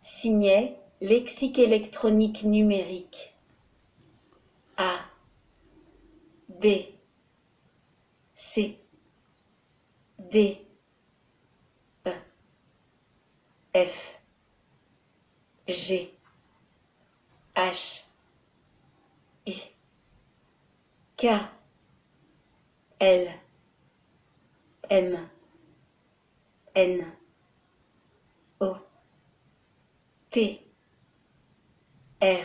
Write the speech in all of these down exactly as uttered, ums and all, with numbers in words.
Signet, lexique électronique numérique. A, B, C, D, E, F, G, H, I, K, L, M, N, O, P, R,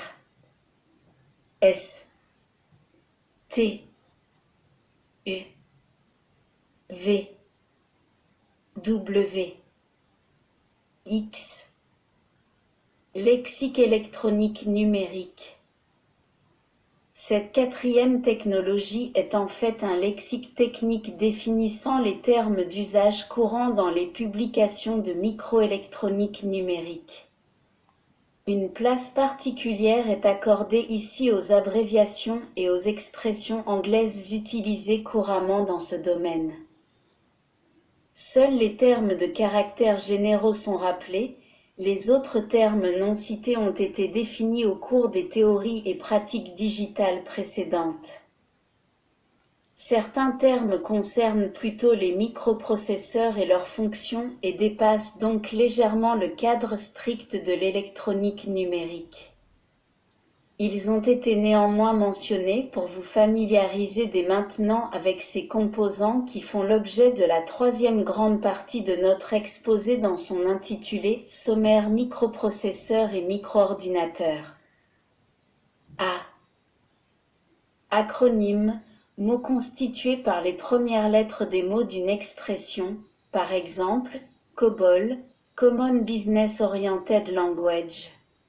S, T, U, V, W, X. Lexique électronique numérique. Cette quatrième technologie est en fait un lexique technique définissant les termes d'usage courant dans les publications de microélectronique numérique. Une place particulière est accordée ici aux abréviations et aux expressions anglaises utilisées couramment dans ce domaine. Seuls les termes de caractères généraux sont rappelés, les autres termes non cités ont été définis au cours des théories et pratiques digitales précédentes. Certains termes concernent plutôt les microprocesseurs et leurs fonctions et dépassent donc légèrement le cadre strict de l'électronique numérique. Ils ont été néanmoins mentionnés pour vous familiariser dès maintenant avec ces composants qui font l'objet de la troisième grande partie de notre exposé dans son intitulé « Sommaire microprocesseurs et micro-ordinateurs ». A. Acronyme, mot constitué par les premières lettres des mots d'une expression, par exemple, COBOL, Common Business Oriented Language.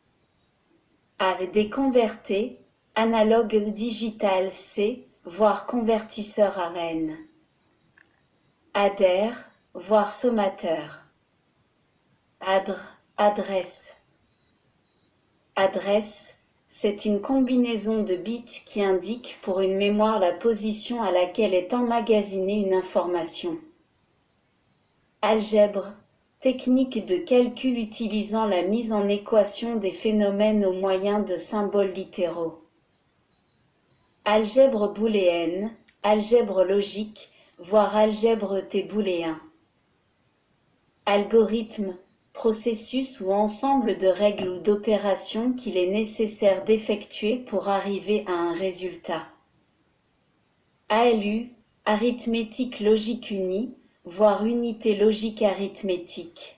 A D converté, analogue digital C, voire convertisseur à N. Adhère, voire sommateur. Adre, adresse. Adresse, c'est une combinaison de bits qui indique pour une mémoire la position à laquelle est emmagasinée une information. Algèbre, technique de calcul utilisant la mise en équation des phénomènes au moyen de symboles littéraux. Algèbre booléenne, algèbre logique, voire algèbre T booléen. Algorithme, processus ou ensemble de règles ou d'opérations qu'il est nécessaire d'effectuer pour arriver à un résultat. A L U, arithmétique logique unie, voire unité logique arithmétique.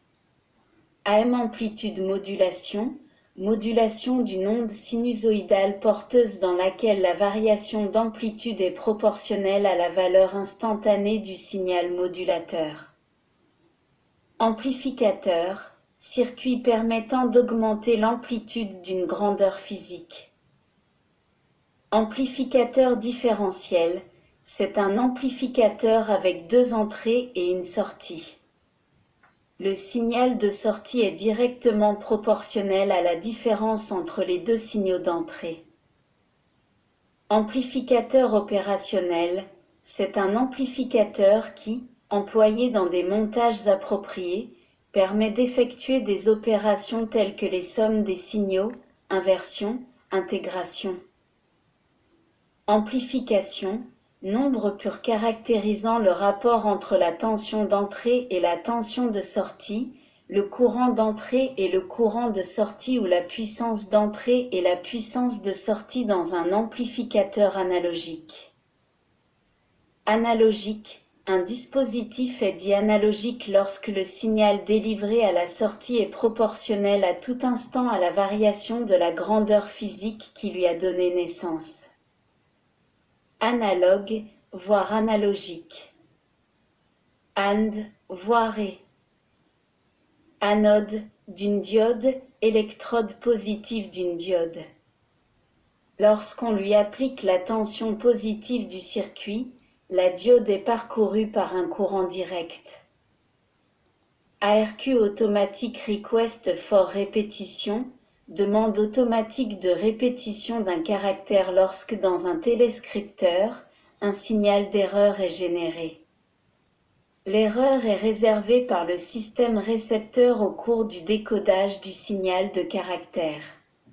A M amplitude modulation, modulation d'une onde sinusoïdale porteuse dans laquelle la variation d'amplitude est proportionnelle à la valeur instantanée du signal modulateur. Amplificateur, circuit permettant d'augmenter l'amplitude d'une grandeur physique. Amplificateur différentiel, c'est un amplificateur avec deux entrées et une sortie. Le signal de sortie est directement proportionnel à la différence entre les deux signaux d'entrée. Amplificateur opérationnel, c'est un amplificateur qui, employé dans des montages appropriés, permet d'effectuer des opérations telles que les sommes des signaux, inversion, intégration. Amplification, nombre pur caractérisant le rapport entre la tension d'entrée et la tension de sortie, le courant d'entrée et le courant de sortie ou la puissance d'entrée et la puissance de sortie dans un amplificateur analogique. Analogique, un dispositif est dit analogique lorsque le signal délivré à la sortie est proportionnel à tout instant à la variation de la grandeur physique qui lui a donné naissance. Analogue, voire analogique. And, voire et. Anode, d'une diode, électrode positive d'une diode. Lorsqu'on lui applique la tension positive du circuit, la diode est parcourue par un courant direct. A R Q Automatic Request for Repetition, demande automatique de répétition d'un caractère lorsque dans un téléscripteur, un signal d'erreur est généré. L'erreur est réservée par le système récepteur au cours du décodage du signal de caractère.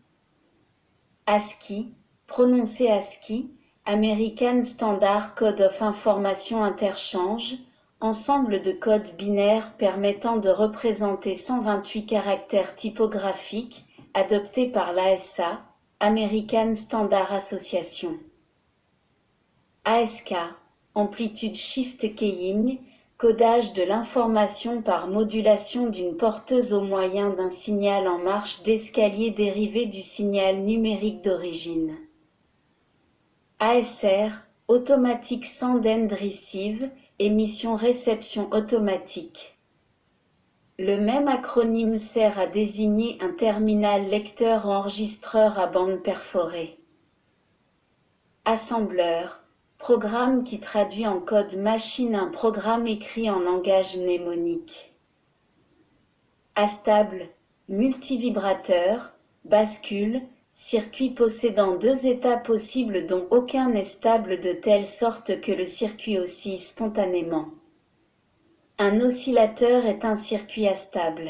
ASCII, prononcé ASCII, American Standard Code of Information Interchange, ensemble de codes binaires permettant de représenter cent vingt-huit caractères typographiques, adopté par l'A S A, American Standard Association. A S K, Amplitude Shift Keying, codage de l'information par modulation d'une porteuse au moyen d'un signal en marche d'escalier dérivé du signal numérique d'origine. A S R, Automatic Send and Receive, émission-réception automatique. Le même acronyme sert à désigner un terminal lecteur-enregistreur à bande perforée. Assembleur, programme qui traduit en code machine un programme écrit en langage mnémonique. Astable, multivibrateur, bascule, circuit possédant deux états possibles dont aucun n'est stable de telle sorte que le circuit oscille spontanément. Un oscillateur est un circuit astable.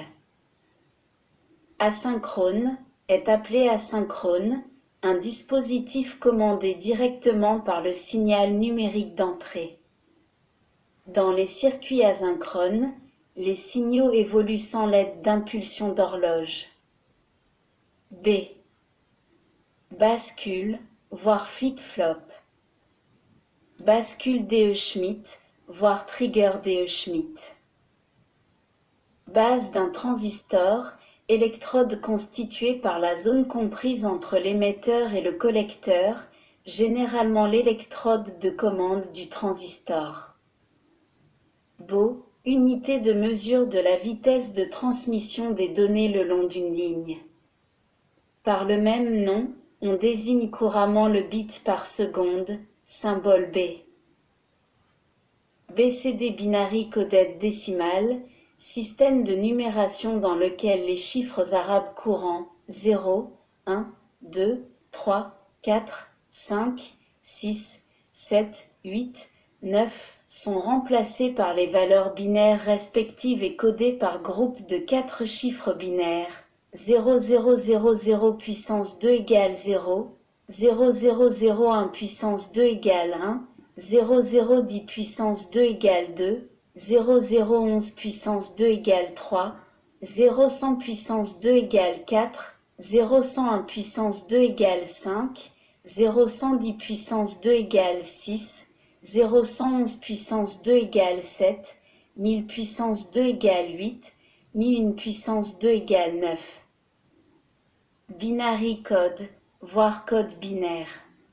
Asynchrone est appelé asynchrone, un dispositif commandé directement par le signal numérique d'entrée. Dans les circuits asynchrones, les signaux évoluent sans l'aide d'impulsions d'horloge. B. Bascule, voire flip-flop. Bascule D E Schmitt, voire trigger D E Schmitt. Base d'un transistor, électrode constituée par la zone comprise entre l'émetteur et le collecteur, généralement l'électrode de commande du transistor. B O, unité de mesure de la vitesse de transmission des données le long d'une ligne. Par le même nom, on désigne couramment le bit par seconde, symbole B. B C D Binary Coded Decimal, système de numération dans lequel les chiffres arabes courants zéro, un, deux, trois, quatre, cinq, six, sept, huit, neuf sont remplacés par les valeurs binaires respectives et codées par groupe de quatre chiffres binaires zéro zéro zéro zéro puissance deux égale zéro, zéro zéro zéro un puissance deux égale un, zéro zéro dix puissance deux égale deux, zéro zéro onze puissance deux égale trois, zéro cent puissance deux égale quatre, zéro cent un puissance deux égale cinq, zéro cent dix puissance deux égale six, zéro cent onze puissance deux égale sept, mille puissance deux égale huit, mille un puissance deux égale neuf. Binary code, voire code binaire.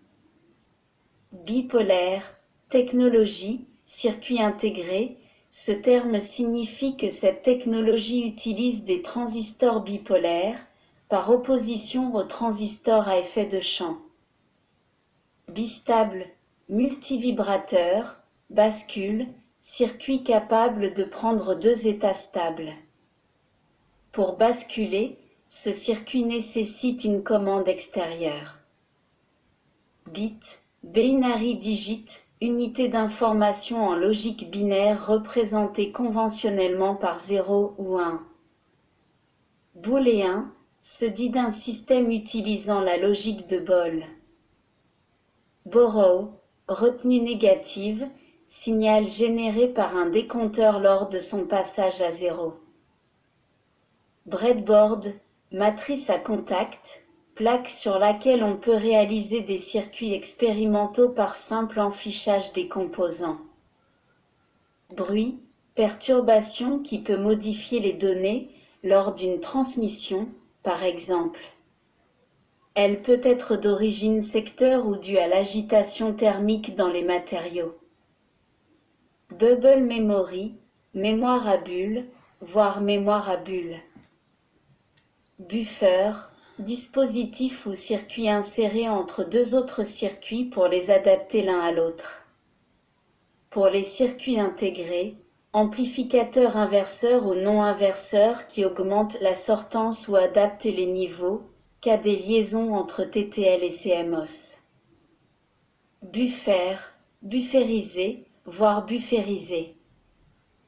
Bipolaire, technologie, circuit intégré, ce terme signifie que cette technologie utilise des transistors bipolaires, par opposition aux transistors à effet de champ. Bistable, multivibrateur, bascule, circuit capable de prendre deux états stables. Pour basculer, ce circuit nécessite une commande extérieure. Bit, binary digit, unité d'information en logique binaire représentée conventionnellement par zéro ou un. Booléen, se dit d'un système utilisant la logique de Boole. Borrow, retenue négative, signal généré par un décompteur lors de son passage à zéro. Breadboard, matrice à contact, plaque sur laquelle on peut réaliser des circuits expérimentaux par simple enfichage des composants. Bruit, perturbation qui peut modifier les données lors d'une transmission, par exemple. Elle peut être d'origine secteur ou due à l'agitation thermique dans les matériaux. Bubble memory, mémoire à bulles, voire mémoire à bulles. Buffer, dispositif ou circuit inséré entre deux autres circuits pour les adapter l'un à l'autre. Pour les circuits intégrés, amplificateur inverseur ou non inverseur qui augmente la sortance ou adapte les niveaux, cas des liaisons entre T T L et C M O S. Buffer, bufférisé, voire bufférisé.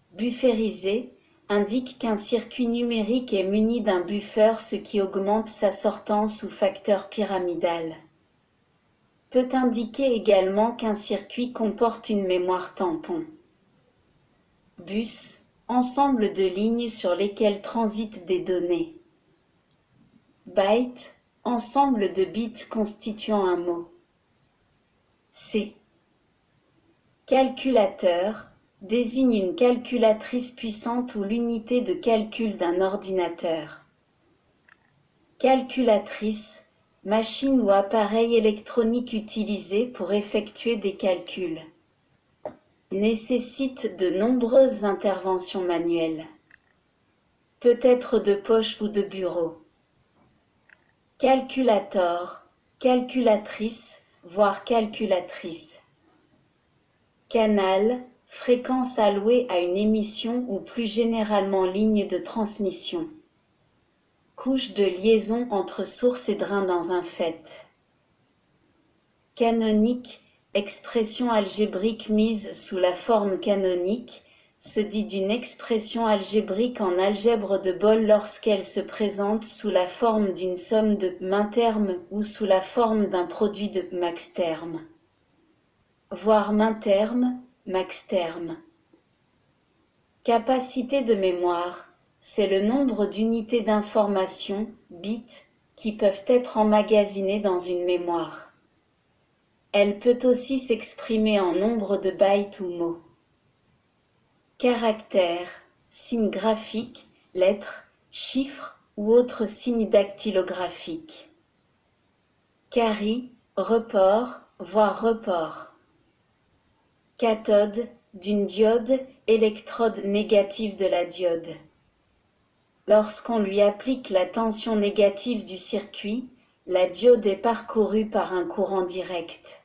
Bufferisé indique qu'un circuit numérique est muni d'un buffer, ce qui augmente sa sortance ou facteur pyramidal. Peut indiquer également qu'un circuit comporte une mémoire tampon. Bus, ensemble de lignes sur lesquelles transitent des données. Byte, ensemble de bits constituant un mot. C. Calculateur désigne une calculatrice puissante ou l'unité de calcul d'un ordinateur. Calculatrice, machine ou appareil électronique utilisé pour effectuer des calculs. Nécessite de nombreuses interventions manuelles. Peut être de poche ou de bureau. Calculator, calculatrice, voire calculatrice. Canal, fréquence allouée à une émission ou plus généralement ligne de transmission. Couche de liaison entre source et drain dans un fait. Canonique, expression algébrique mise sous la forme canonique, se dit d'une expression algébrique en algèbre de Boole lorsqu'elle se présente sous la forme d'une somme de min-terme ou sous la forme d'un produit de max-terme. Voire min-terme, max-terme. Capacité de mémoire, c'est le nombre d'unités d'information, bits, qui peuvent être emmagasinées dans une mémoire. Elle peut aussi s'exprimer en nombre de bytes ou mots. Caractères, signes graphiques, lettres, chiffres ou autres signes dactylographiques. Carry, report, voire report. Cathode, d'une diode, électrode négative de la diode. Lorsqu'on lui applique la tension négative du circuit, la diode est parcourue par un courant direct.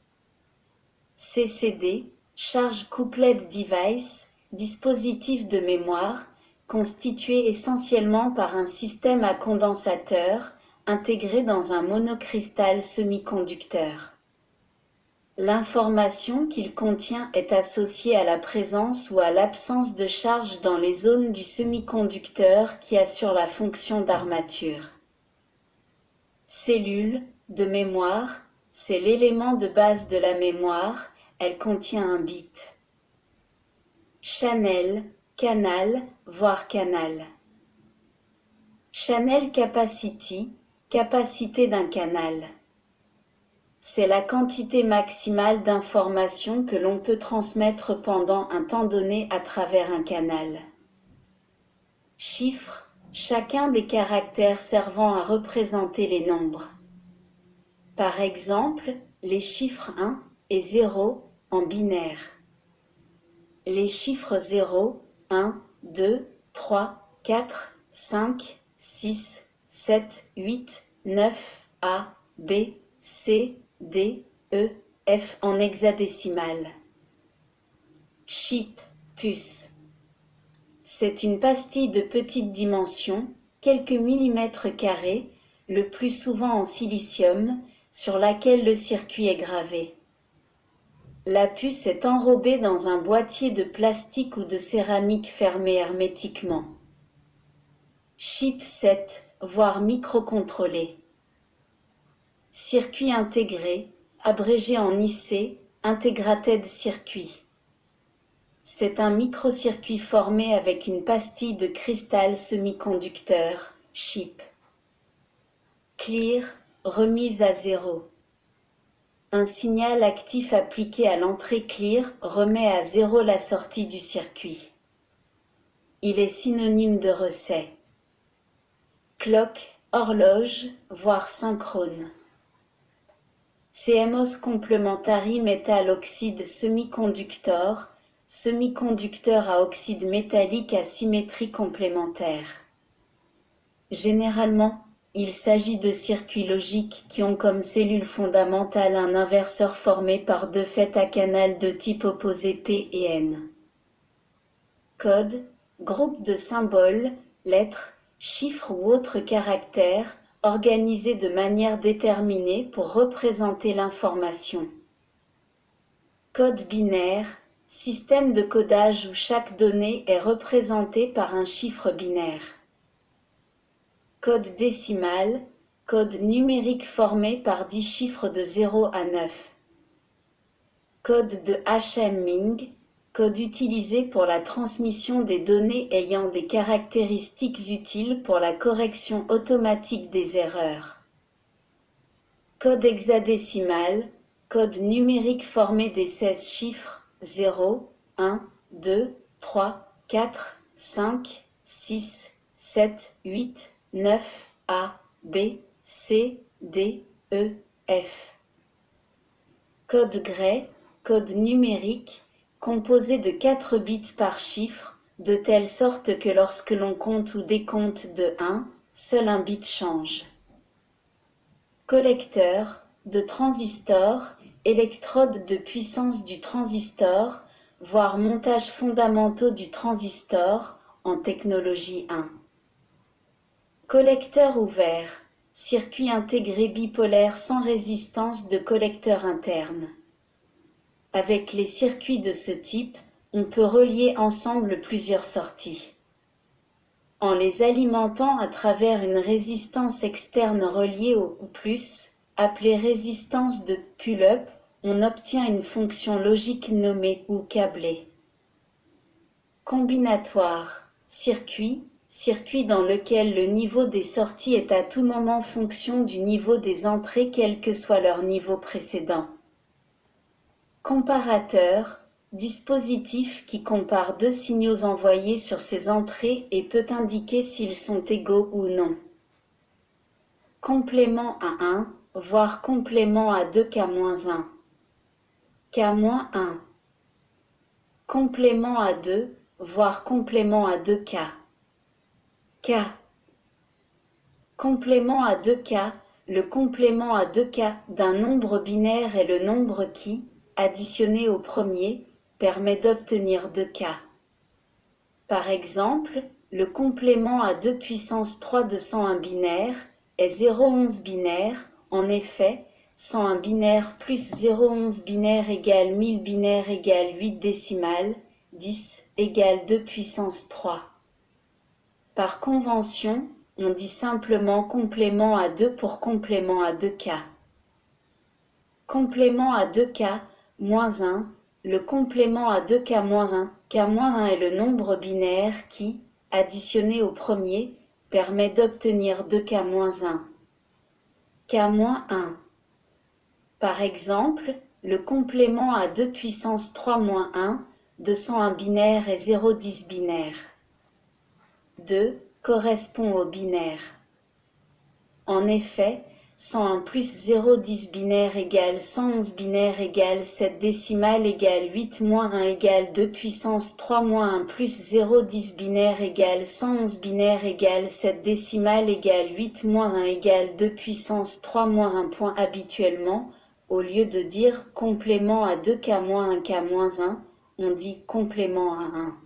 C C D, Charge Coupled Device, dispositif de mémoire, constitué essentiellement par un système à condensateur, intégré dans un monocristal semi-conducteur. L'information qu'il contient est associée à la présence ou à l'absence de charge dans les zones du semi-conducteur qui assurent la fonction d'armature. Cellule, de mémoire, c'est l'élément de base de la mémoire, elle contient un bit. Channel, canal, voire canal. Channel capacity, capacité d'un canal. C'est la quantité maximale d'informations que l'on peut transmettre pendant un temps donné à travers un canal. Chiffre, chacun des caractères servant à représenter les nombres. Par exemple, les chiffres un et zéro en binaire. Les chiffres zéro, un, deux, trois, quatre, cinq, six, sept, huit, neuf, A, B, C, D, E, F en hexadécimal. Chip, puce. C'est une pastille de petite dimension, quelques millimètres carrés, le plus souvent en silicium, sur laquelle le circuit est gravé. La puce est enrobée dans un boîtier de plastique ou de céramique fermé hermétiquement. Chipset, voire microcontrôlé. Circuit intégré, abrégé en I C, Integrated Circuit. C'est un microcircuit formé avec une pastille de cristal semi-conducteur, chip. Clear, remise à zéro. Un signal actif appliqué à l'entrée clear remet à zéro la sortie du circuit. Il est synonyme de reset. Clock, horloge, voire synchrone. C M O S Complementary Metal Oxide Semiconductor, semi-conducteur à oxyde métallique à symétrie complémentaire. Généralement, il s'agit de circuits logiques qui ont comme cellule fondamentale un inverseur formé par deux faits à canal de type opposé P et N. Code, groupe de symboles, lettres, chiffres ou autres caractères, organisés de manière déterminée pour représenter l'information. Code binaire, Système de codage où chaque donnée est représentée par un chiffre binaire. Code décimal, code numérique formé par dix chiffres de zéro à neuf. Code de hashing, code utilisé pour la transmission des données ayant des caractéristiques utiles pour la correction automatique des erreurs. Code hexadécimal, code numérique formé des seize chiffres zéro, un, deux, trois, quatre, cinq, six, sept, huit, neuf, A, B, C, D, E, F. Code Gray, code numérique, composé de quatre bits par chiffre, de telle sorte que lorsque l'on compte ou décompte de un, seul un bit change. Collecteur, de transistor, électrode de puissance du transistor, voire montage fondamentaux du transistor, en technologie un. Collecteur ouvert, circuit intégré bipolaire sans résistance de collecteur interne. Avec les circuits de ce type, on peut relier ensemble plusieurs sorties. En les alimentant à travers une résistance externe reliée au plus, appelée résistance de pull-up, on obtient une fonction logique nommée ou câblée. Combinatoire, circuit, circuit dans lequel le niveau des sorties est à tout moment fonction du niveau des entrées quel que soit leur niveau précédent. Comparateur, dispositif qui compare deux signaux envoyés sur ses entrées et peut indiquer s'ils sont égaux ou non. Complément à un, voire complément à deux K moins un. K moins un. Complément à deux, voire complément à deux K. K. Complément à deux K, le complément à deux K d'un nombre binaire est le nombre qui, additionné au premier, permet d'obtenir deux K. Par exemple, le complément à deux puissance trois de cent un binaire est zéro virgule onze binaire, en effet, cent un binaire plus zéro virgule onze binaire égale mille binaire égale huit décimales, dix égale deux puissance trois. Par convention, on dit simplement complément à deux pour complément à deux K. Complément à deux K, moins un, le complément à deux K moins un, K moins un est le nombre binaire qui, additionné au premier, permet d'obtenir deux K moins un. K moins un. Par exemple, le complément à deux puissance trois moins un, deux cent un binaire et zéro virgule dix binaire. deux correspond au binaire. En effet, cent un plus zéro virgule dix binaire égale cent onze binaire égale sept décimales égale huit moins un égale deux puissance trois moins un plus zéro virgule dix binaire égale cent onze binaire égale sept décimales égale huit moins un égale deux puissance trois moins un. Point habituellement, au lieu de dire complément à deux K moins un K moins un, on dit complément à un.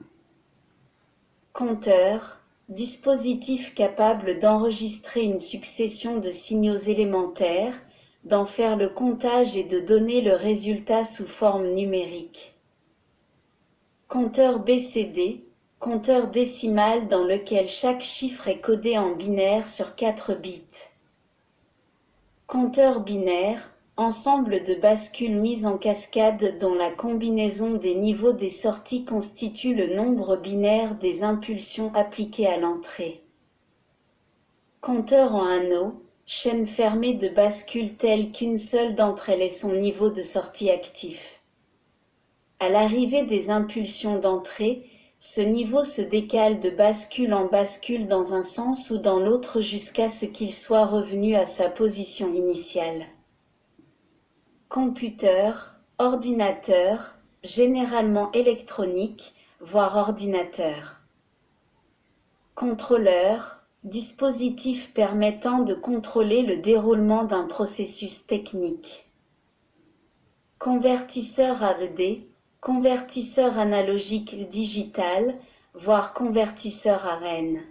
Compteur. Dispositif capable d'enregistrer une succession de signaux élémentaires, d'en faire le comptage et de donner le résultat sous forme numérique. Compteur B C D, compteur décimal dans lequel chaque chiffre est codé en binaire sur quatre bits. Compteur binaire, ensemble de bascules mises en cascade dont la combinaison des niveaux des sorties constitue le nombre binaire des impulsions appliquées à l'entrée. Compteur en anneau, chaîne fermée de bascules telles qu'une seule d'entre elles est son niveau de sortie actif. À l'arrivée des impulsions d'entrée, ce niveau se décale de bascule en bascule dans un sens ou dans l'autre jusqu'à ce qu'il soit revenu à sa position initiale. Computer, ordinateur, généralement électronique, voire ordinateur. Contrôleur, dispositif permettant de contrôler le déroulement d'un processus technique. Convertisseur A D, convertisseur analogique digital, voire convertisseur A R N.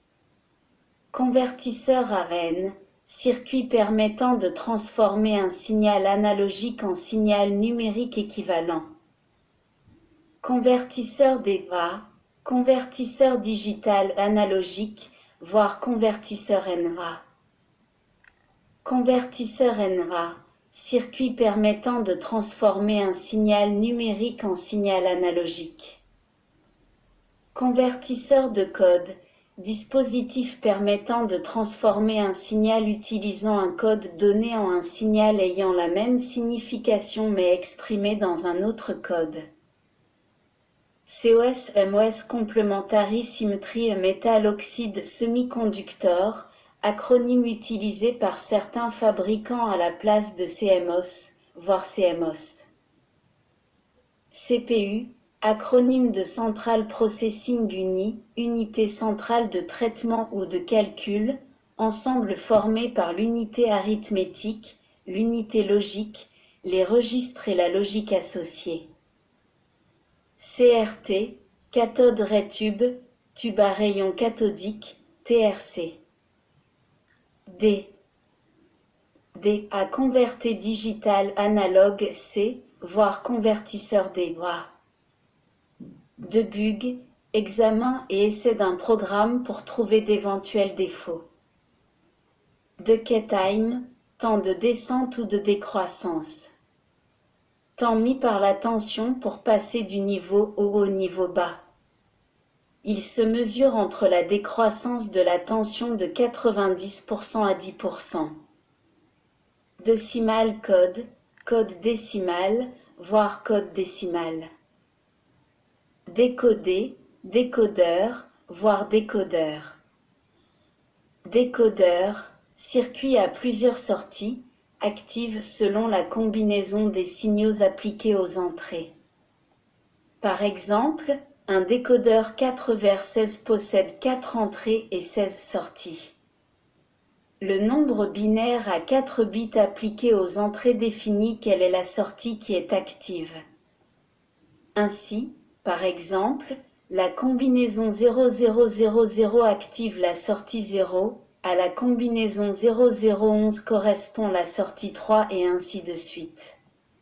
Convertisseur A R N, circuit permettant de transformer un signal analogique en signal numérique équivalent. Convertisseur D A, convertisseur digital analogique, voire convertisseur N A. Convertisseur N A, circuit permettant de transformer un signal numérique en signal analogique. Convertisseur de code, dispositif permettant de transformer un signal utilisant un code donné en un signal ayant la même signification mais exprimé dans un autre code. C O S M O S Complementary Symmetry Metal Oxide Semiconductor, acronyme utilisé par certains fabricants à la place de C M O S, voire C M O S. C P U, acronyme de Central Processing Unit, unité centrale de traitement ou de calcul, ensemble formé par l'unité arithmétique, l'unité logique, les registres et la logique associée. C R T, cathode ray tube, tube à rayon cathodique, T R C. D. D à converter digital analogue C, voire convertisseur D A. Debug, examen et essai d'un programme pour trouver d'éventuels défauts. Decay time, temps de descente ou de décroissance. Temps mis par la tension pour passer du niveau haut au niveau bas. Il se mesure entre la décroissance de la tension de quatre-vingt-dix pour cent à dix pour cent. Decimal code, code décimal, voire code décimal. Décoder, décodeur, voire décodeur. Décodeur, circuit à plusieurs sorties, active selon la combinaison des signaux appliqués aux entrées. Par exemple, un décodeur quatre vers seize possède quatre entrées et seize sorties. Le nombre binaire a quatre bits appliqués aux entrées définit quelle est la sortie qui est active. Ainsi, par exemple, la combinaison zéro zéro zéro zéro active la sortie zéro, à la combinaison zéro zéro onze correspond la sortie trois et ainsi de suite.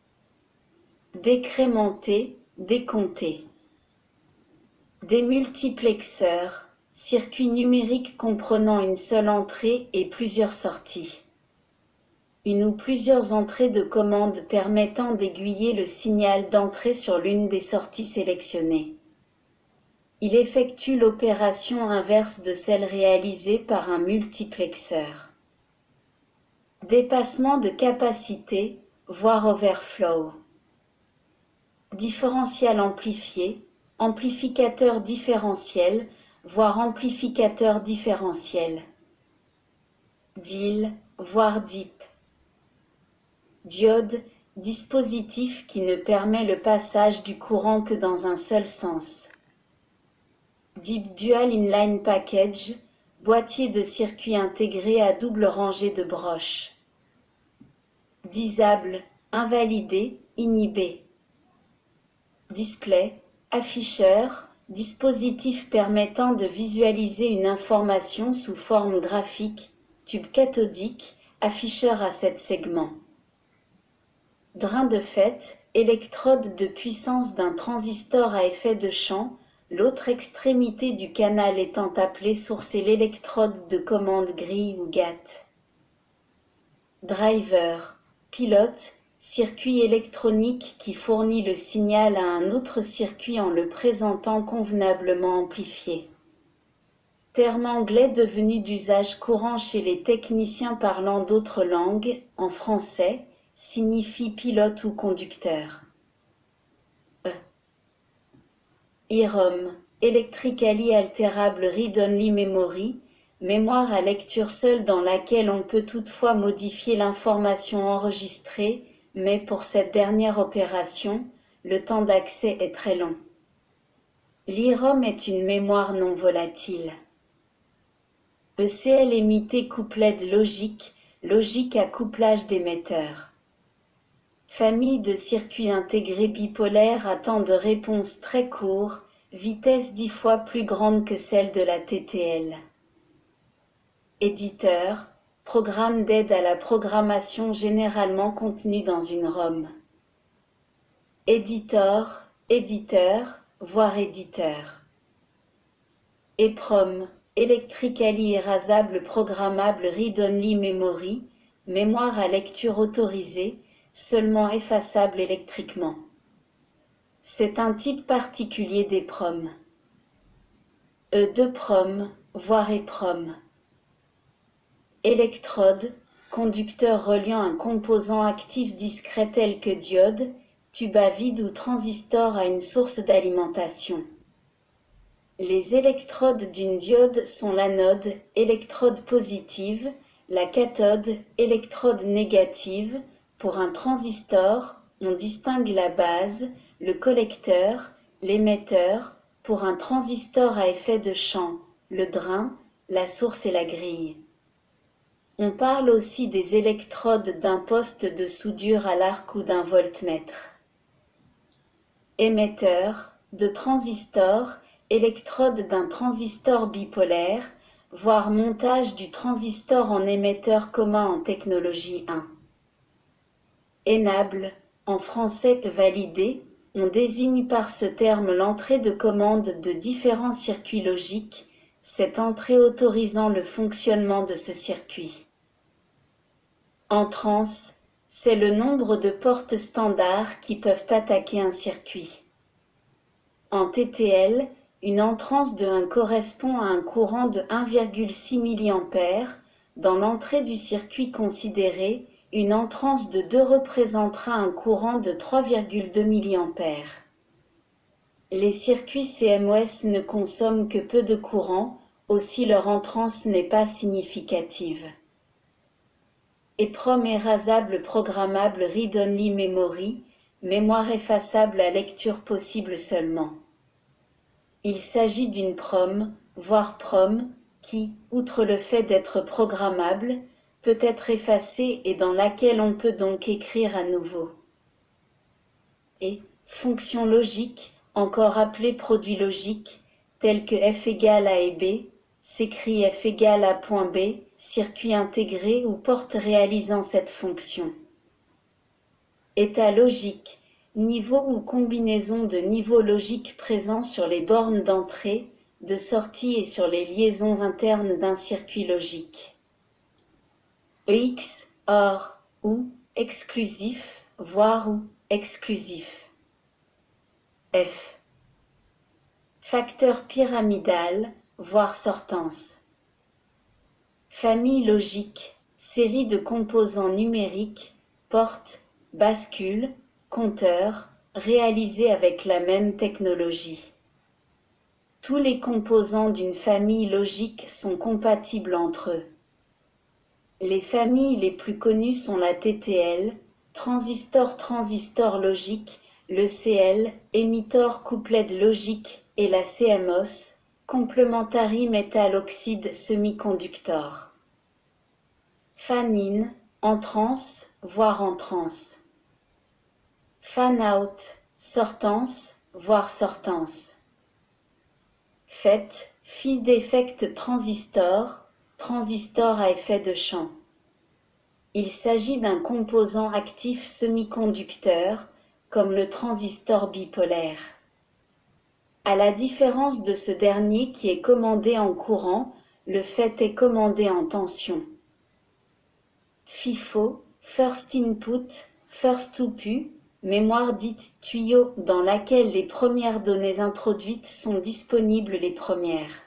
Décrémenter, décompter. Démultiplexeur, circuit numérique comprenant une seule entrée et plusieurs sorties. Une ou plusieurs entrées de commande permettant d'aiguiller le signal d'entrée sur l'une des sorties sélectionnées. Il effectue l'opération inverse de celle réalisée par un multiplexeur. Dépassement de capacité, voire overflow. Différentiel amplifié, amplificateur différentiel, voire amplificateur différentiel. D I L, voire D I P. Diode, dispositif qui ne permet le passage du courant que dans un seul sens. D I P Dual Inline Package, boîtier de circuit intégré à double rangée de broches. Disable, invalidé, inhibé. Display, afficheur, dispositif permettant de visualiser une information sous forme graphique, tube cathodique, afficheur à sept segments. Drain de fait, électrode de puissance d'un transistor à effet de champ, l'autre extrémité du canal étant appelée source et l'électrode de commande grille ou gate. Driver, pilote, circuit électronique qui fournit le signal à un autre circuit en le présentant convenablement amplifié. Terme anglais devenu d'usage courant chez les techniciens parlant d'autres langues, en français, signifie pilote ou conducteur. E. I R O M, Electrically Alterable Read-Only Memory, mémoire à lecture seule dans laquelle on peut toutefois modifier l'information enregistrée, mais pour cette dernière opération, le temps d'accès est très long. L'I R O M est une mémoire non volatile. E C L émité couplet de logique, logique à couplage d'émetteurs. Famille de circuits intégrés bipolaires à temps de réponse très court, vitesse dix fois plus grande que celle de la T T L. Éditeur, programme d'aide à la programmation généralement contenu dans une ROM. Editor, éditeur, voire éditeur. EEPROM, Electrically Erasable Programmable Read-Only Memory, mémoire à lecture autorisée, seulement effaçable électriquement. C'est un type particulier d'EEPROM. EEPROM, voire EEPROM. Électrode, conducteur reliant un composant actif discret tel que diode, tube à vide ou transistor à une source d'alimentation. Les électrodes d'une diode sont l'anode, électrode positive, la cathode, électrode négative. Pour un transistor, on distingue la base, le collecteur, l'émetteur. Pour un transistor à effet de champ, le drain, la source et la grille. On parle aussi des électrodes d'un poste de soudure à l'arc ou d'un voltmètre. Émetteur, de transistor, électrode d'un transistor bipolaire, voire montage du transistor en émetteur commun en technologie un. Enable, en français validé, on désigne par ce terme l'entrée de commande de différents circuits logiques, cette entrée autorisant le fonctionnement de ce circuit. Entrance, c'est le nombre de portes standards qui peuvent attaquer un circuit. En T T L, une entrance de un correspond à un courant de un virgule six milliampères. Dans l'entrée du circuit considéré, une entrance de deux représentera un courant de trois virgule deux milliampères. Les circuits C M O S ne consomment que peu de courant, aussi leur entrance n'est pas significative. EEPROM Erasable Programmable Read-Only Memory, mémoire effaçable à lecture possible seulement. Il s'agit d'une PROM, voire PROM, qui, outre le fait d'être programmable, peut être effacée et dans laquelle on peut donc écrire à nouveau. Et, fonction logique, encore appelée produit logique, tel que f égale a et b, s'écrit f égale a point b, circuit intégré ou porte réalisant cette fonction. État logique, niveau ou combinaison de niveaux logiques présents sur les bornes d'entrée, de sortie et sur les liaisons internes d'un circuit logique. X, or, ou, exclusif, voire ou, exclusif. F. Facteur pyramidal, voire sortance. Famille logique, série de composants numériques, porte, bascule, compteur, réalisés avec la même technologie. Tous les composants d'une famille logique sont compatibles entre eux. Les familles les plus connues sont la T T L, transistor-transistor logique, le C L, émetteur couplet logique, et la C M O S, complementary metal oxide semi-conductor. Fan-in, entrance, voire entrance. Fan-out, sortance, voire sortance. F E T, field effect transistor, transistor à effet de champ. Il s'agit d'un composant actif semi-conducteur, comme le transistor bipolaire. À la différence de ce dernier qui est commandé en courant, le F E T est commandé en tension. FIFO, First Input, First Output, mémoire dite tuyau dans laquelle les premières données introduites sont disponibles les premières.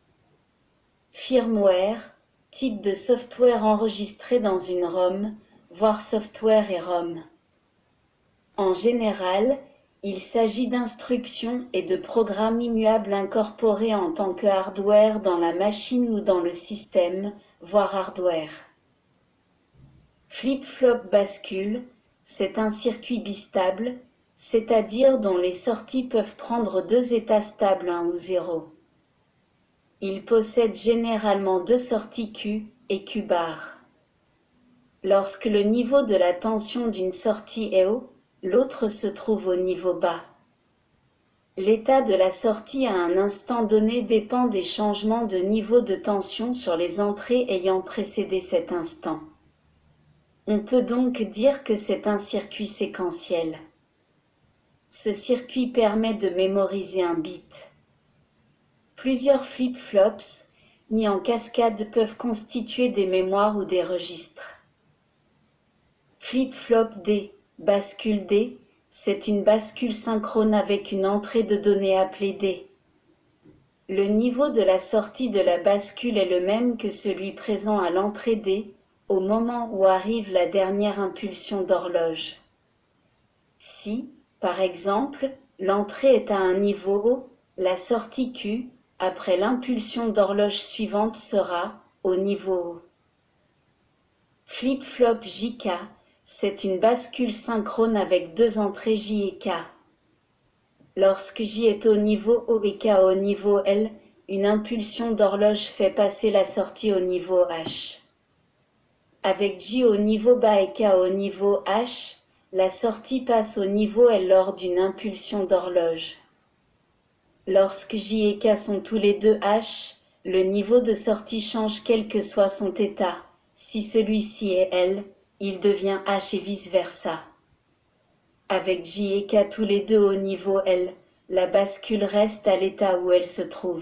Firmware, type de software enregistré dans une ROM, voire software et ROM. En général, il s'agit d'instructions et de programmes immuables incorporés en tant que hardware dans la machine ou dans le système, voire hardware. Flip-flop bascule, c'est un circuit bistable, c'est-à-dire dont les sorties peuvent prendre deux états stables un ou zéro. Il possède généralement deux sorties Q et Q bar. Lorsque le niveau de la tension d'une sortie est haut, l'autre se trouve au niveau bas. L'état de la sortie à un instant donné dépend des changements de niveau de tension sur les entrées ayant précédé cet instant. On peut donc dire que c'est un circuit séquentiel. Ce circuit permet de mémoriser un bit. Plusieurs flip-flops, mis en cascade, peuvent constituer des mémoires ou des registres. Flip-flop D, bascule D, c'est une bascule synchrone avec une entrée de données appelée D. Le niveau de la sortie de la bascule est le même que celui présent à l'entrée D, au moment où arrive la dernière impulsion d'horloge. Si, par exemple, l'entrée est à un niveau O, la sortie Q, après l'impulsion d'horloge suivante sera, au niveau O. Flip-flop J K, c'est une bascule synchrone avec deux entrées J et K. Lorsque J est au niveau O et K au niveau L, une impulsion d'horloge fait passer la sortie au niveau H. Avec J au niveau bas et K au niveau H, la sortie passe au niveau L lors d'une impulsion d'horloge. Lorsque J et K sont tous les deux H, le niveau de sortie change quel que soit son état. Si celui-ci est L, il devient H et vice-versa. Avec J et K tous les deux au niveau L, la bascule reste à l'état où elle se trouve.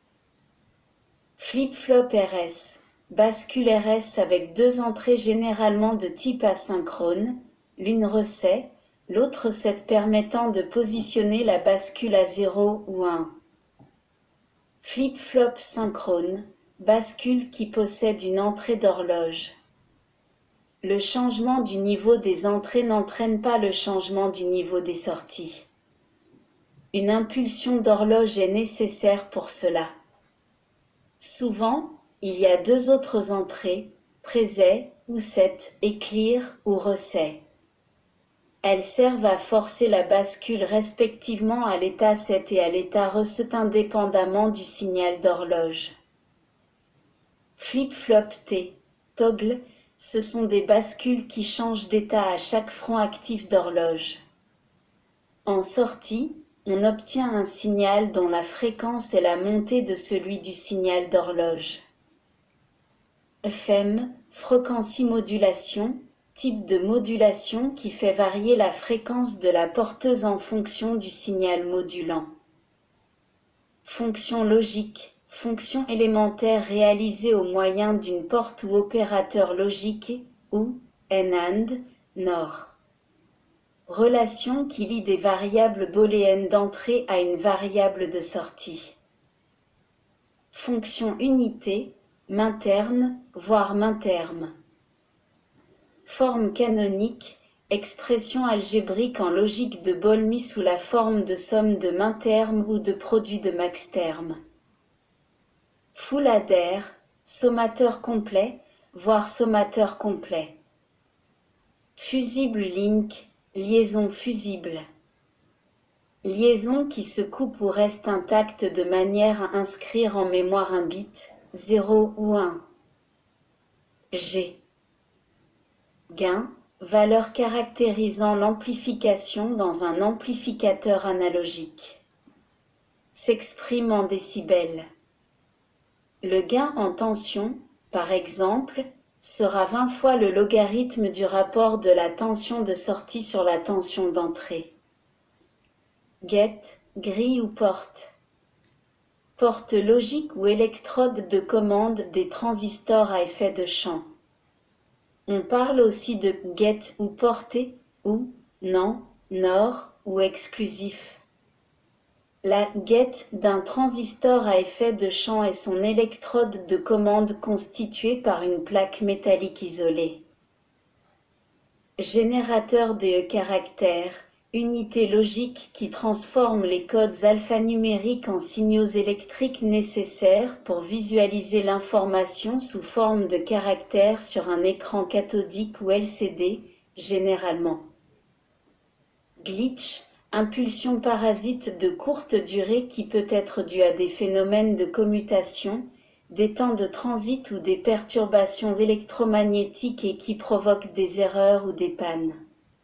Flip-flop R S, bascule R S avec deux entrées généralement de type asynchrone, l'une reset, l'autre set permettant de positionner la bascule à zéro ou un. Flip-flop synchrone, bascule qui possède une entrée d'horloge. Le changement du niveau des entrées n'entraîne pas le changement du niveau des sorties. Une impulsion d'horloge est nécessaire pour cela. Souvent, il y a deux autres entrées, preset ou set et clear ou reset. Elles servent à forcer la bascule respectivement à l'état set et à l'état reset indépendamment du signal d'horloge. Flip-flop T, toggle, ce sont des bascules qui changent d'état à chaque front actif d'horloge. En sortie, on obtient un signal dont la fréquence est la montée de celui du signal d'horloge. F M, frequency modulation, type de modulation qui fait varier la fréquence de la porteuse en fonction du signal modulant. Fonction logique, fonction élémentaire réalisée au moyen d'une porte ou opérateur logique, ou N AND, N O R. Relation qui lie des variables booléennes d'entrée à une variable de sortie. Fonction unité, main terne, voire main terme. Forme canonique, expression algébrique en logique de Bolmy sous la forme de somme de main terme ou de produit de max terme. Full adder, sommateur complet, voire sommateur complet. Fusible link, liaison fusible. Liaison qui se coupe ou reste intacte de manière à inscrire en mémoire un bit, zéro ou un. G. Gain, valeur caractérisant l'amplification dans un amplificateur analogique. S'exprime en décibels. Le gain en tension, par exemple, sera vingt fois le logarithme du rapport de la tension de sortie sur la tension d'entrée. Get, grille ou porte. Porte logique ou électrode de commande des transistors à effet de champ. On parle aussi de get ou porté, ou non, nor ou exclusif. La get d'un transistor à effet de champ est son électrode de commande constituée par une plaque métallique isolée. Générateur des caractères, unité logique qui transforme les codes alphanumériques en signaux électriques nécessaires pour visualiser l'information sous forme de caractères sur un écran cathodique ou L C D, généralement. Glitch, impulsion parasite de courte durée qui peut être due à des phénomènes de commutation, des temps de transit ou des perturbations électromagnétiques et qui provoquent des erreurs ou des pannes.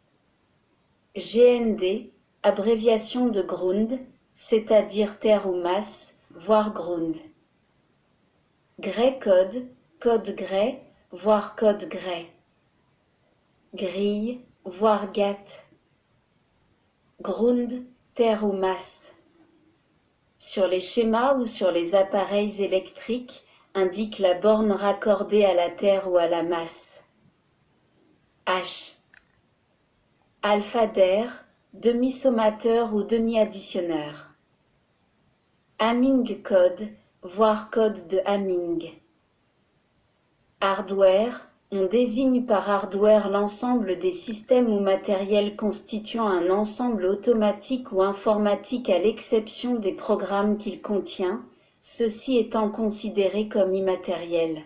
G N D, abréviation de Grund, c'est-à-dire terre ou masse, voire Grund. Gray code, code Gray, voire code Gray. Grille, voire gate. Ground, terre ou masse. Sur les schémas ou sur les appareils électriques, indique la borne raccordée à la terre ou à la masse. H. Alpha d'air, demi-sommateur ou demi-additionneur. Hamming code, voire code de Hamming. Hardware, on désigne par hardware l'ensemble des systèmes ou matériels constituant un ensemble automatique ou informatique à l'exception des programmes qu'il contient, ceux-ci étant considérés comme immatériels.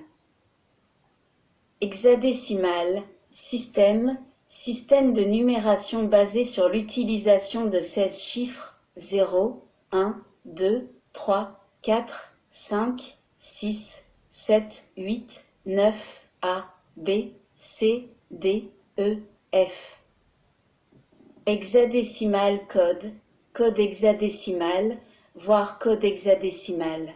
Hexadécimal, système, système de numération basé sur l'utilisation de seize chiffres, zéro, un, deux, trois, quatre, cinq, six, sept, huit, neuf, A, B, C, D, E, F. Hexadécimal code, code hexadécimal, voire code hexadécimal.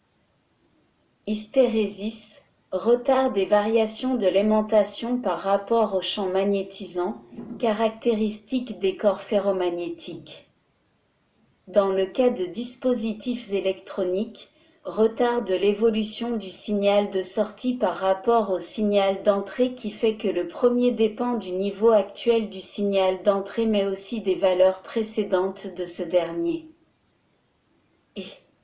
Hystérésis, retard des variations de l'aimantation par rapport au champ magnétisant, caractéristique des corps ferromagnétiques. Dans le cas de dispositifs électroniques, retard de l'évolution du signal de sortie par rapport au signal d'entrée qui fait que le premier dépend du niveau actuel du signal d'entrée mais aussi des valeurs précédentes de ce dernier. I.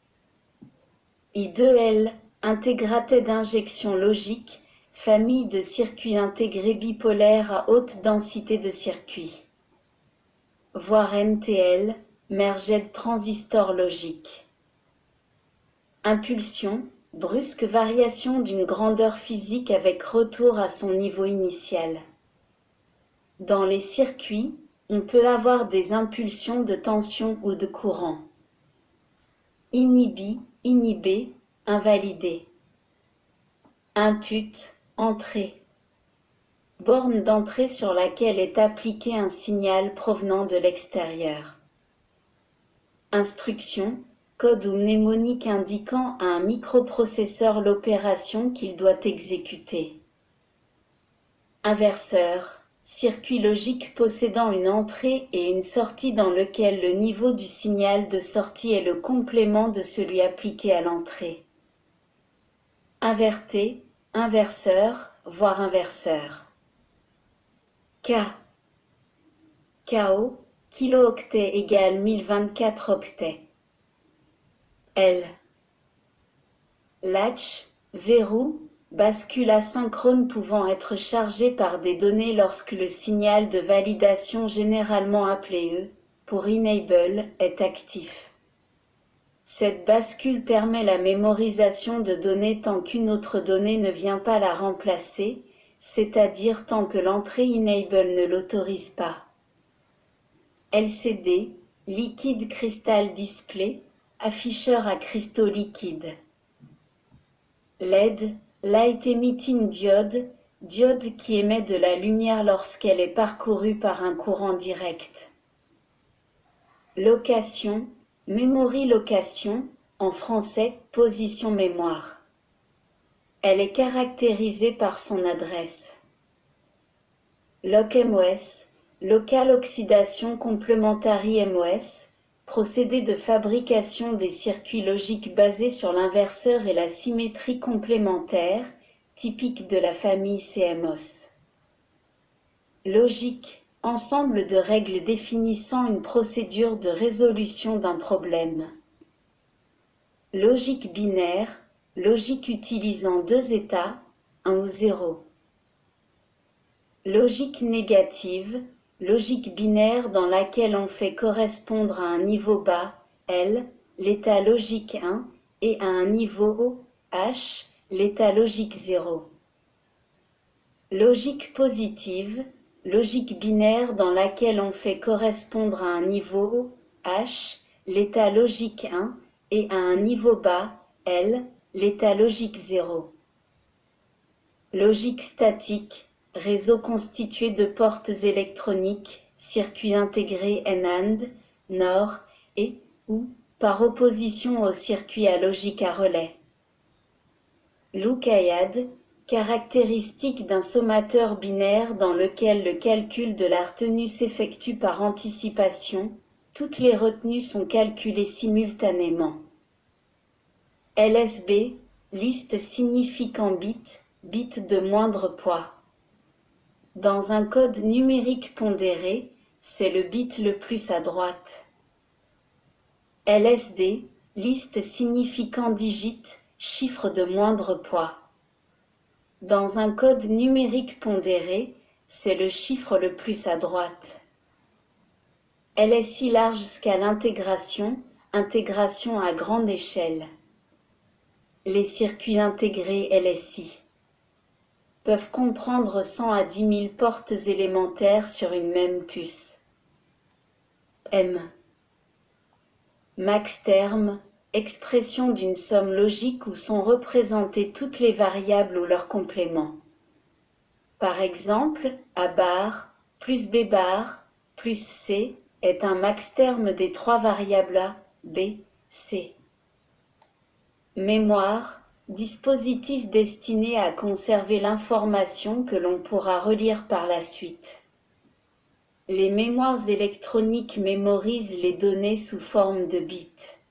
I deux L, intégraté d'injection logique, famille de circuits intégrés bipolaires à haute densité de circuits. Voire M T L, merged transistor logique. Impulsion, brusque variation d'une grandeur physique avec retour à son niveau initial. Dans les circuits, on peut avoir des impulsions de tension ou de courant. Inhibi, inhibé, invalidé. Input, entrée. Borne d'entrée sur laquelle est appliqué un signal provenant de l'extérieur. Instruction, code ou mnémonique indiquant à un microprocesseur l'opération qu'il doit exécuter. Inverseur, circuit logique possédant une entrée et une sortie dans lequel le niveau du signal de sortie est le complément de celui appliqué à l'entrée. Inverté, inverseur, voire inverseur. K. K O, kilooctet égale mille vingt-quatre octets. L. Latch, verrou, bascule asynchrone pouvant être chargé par des données lorsque le signal de validation généralement appelé E, pour enable, est actif. Cette bascule permet la mémorisation de données tant qu'une autre donnée ne vient pas la remplacer, c'est-à-dire tant que l'entrée enable ne l'autorise pas. L C D, liquide crystal display, afficheur à cristaux liquides. L E D, light emitting diode, diode qui émet de la lumière lorsqu'elle est parcourue par un courant direct. Location, memory location, en français, position mémoire. Elle est caractérisée par son adresse. Loc-M O S, local oxydation complementary M O S, procédé de fabrication des circuits logiques basés sur l'inverseur et la symétrie complémentaire, typique de la famille C M O S. Logique, ensemble de règles définissant une procédure de résolution d'un problème. Logique binaire, logique utilisant deux états, un ou zéro. Logique négative, logique binaire dans laquelle on fait correspondre à un niveau bas, L, l'état logique un, et à un niveau haut, H, l'état logique zéro. Logique positive, logique binaire dans laquelle on fait correspondre à un niveau haut, H, l'état logique un, et à un niveau bas, L, l'état logique zéro. Logique statique, réseau constitué de portes électroniques, circuits intégrés N A N D, N O R et, ou, par opposition au circuit à logique à relais. Lookáyad, caractéristique d'un sommateur binaire dans lequel le calcul de la retenue s'effectue par anticipation, toutes les retenues sont calculées simultanément. L S B, liste signifiant bit, bit de moindre poids. Dans un code numérique pondéré, c'est le bit le plus à droite. L S D, liste signifiant digit, chiffre de moindre poids. Dans un code numérique pondéré, c'est le chiffre le plus à droite. L S I large scale intégration, intégration à grande échelle. Les circuits intégrés L S I peuvent comprendre cent à dix mille portes élémentaires sur une même puce. M. Max terme, expression d'une somme logique où sont représentées toutes les variables ou leurs compléments. Par exemple, A bar plus B bar plus C est un max terme des trois variables A, B, C. Mémoire, dispositif destiné à conserver l'information que l'on pourra relire par la suite. Les mémoires électroniques mémorisent les données sous forme de bits.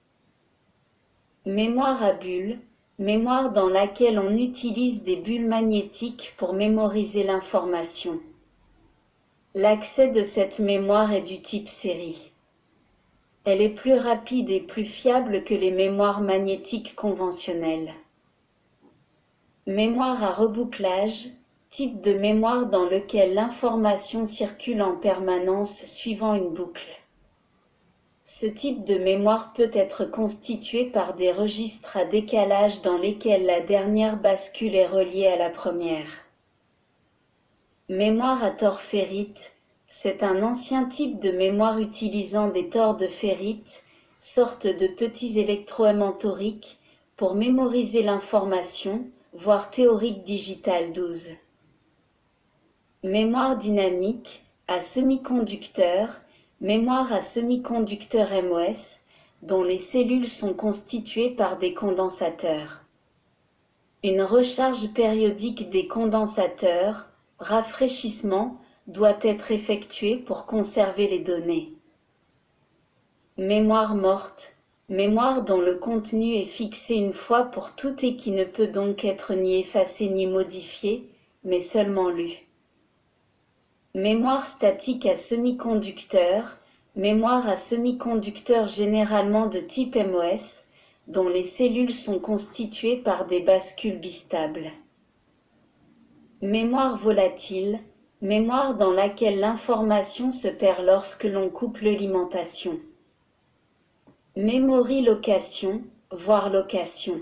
Mémoire à bulles, mémoire dans laquelle on utilise des bulles magnétiques pour mémoriser l'information. L'accès de cette mémoire est du type série. Elle est plus rapide et plus fiable que les mémoires magnétiques conventionnelles. Mémoire à rebouclage, type de mémoire dans lequel l'information circule en permanence suivant une boucle. Ce type de mémoire peut être constitué par des registres à décalage dans lesquels la dernière bascule est reliée à la première. Mémoire à tore ferrite, c'est un ancien type de mémoire utilisant des tores de ferrite, sorte de petits électroaimants-toriques, pour mémoriser l'information, voire théorique digitale douze. Mémoire dynamique, à semi-conducteur, mémoire à semi-conducteur M O S, dont les cellules sont constituées par des condensateurs. Une recharge périodique des condensateurs, rafraîchissement, doit être effectuée pour conserver les données. Mémoire morte, mémoire dont le contenu est fixé une fois pour toutes et qui ne peut donc être ni effacé ni modifié, mais seulement lu. Mémoire statique à semi-conducteur, mémoire à semi-conducteur généralement de type M O S, dont les cellules sont constituées par des bascules bistables. Mémoire volatile, mémoire dans laquelle l'information se perd lorsque l'on coupe l'alimentation. Memory location, voire location.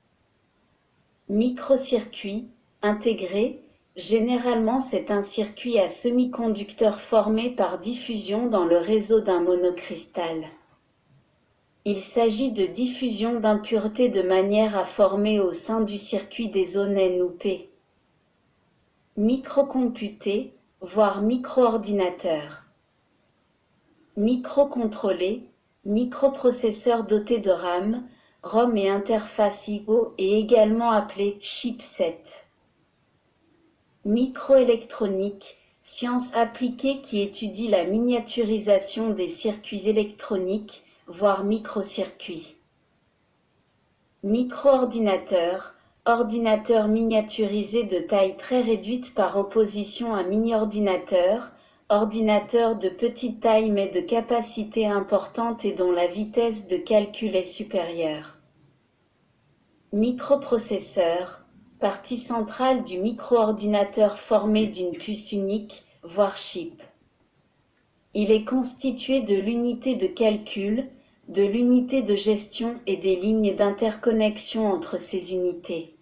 Microcircuit, intégré, généralement c'est un circuit à semi-conducteur formé par diffusion dans le réseau d'un monocristal. Il s'agit de diffusion d'impuretés de manière à former au sein du circuit des zones N ou P. Microcomputé, voire micro-ordinateur. Microcontrôlé, microprocesseur doté de RAM, ROM et interface I O et également appelé chipset. Microélectronique, science appliquée qui étudie la miniaturisation des circuits électroniques, voire microcircuits. Micro-ordinateur, ordinateur miniaturisé de taille très réduite par opposition à mini-ordinateur, ordinateur de petite taille mais de capacité importante et dont la vitesse de calcul est supérieure. Microprocesseur, partie centrale du micro-ordinateur formé d'une puce unique, voire chip. Il est constitué de l'unité de calcul, de l'unité de gestion et des lignes d'interconnexion entre ces unités.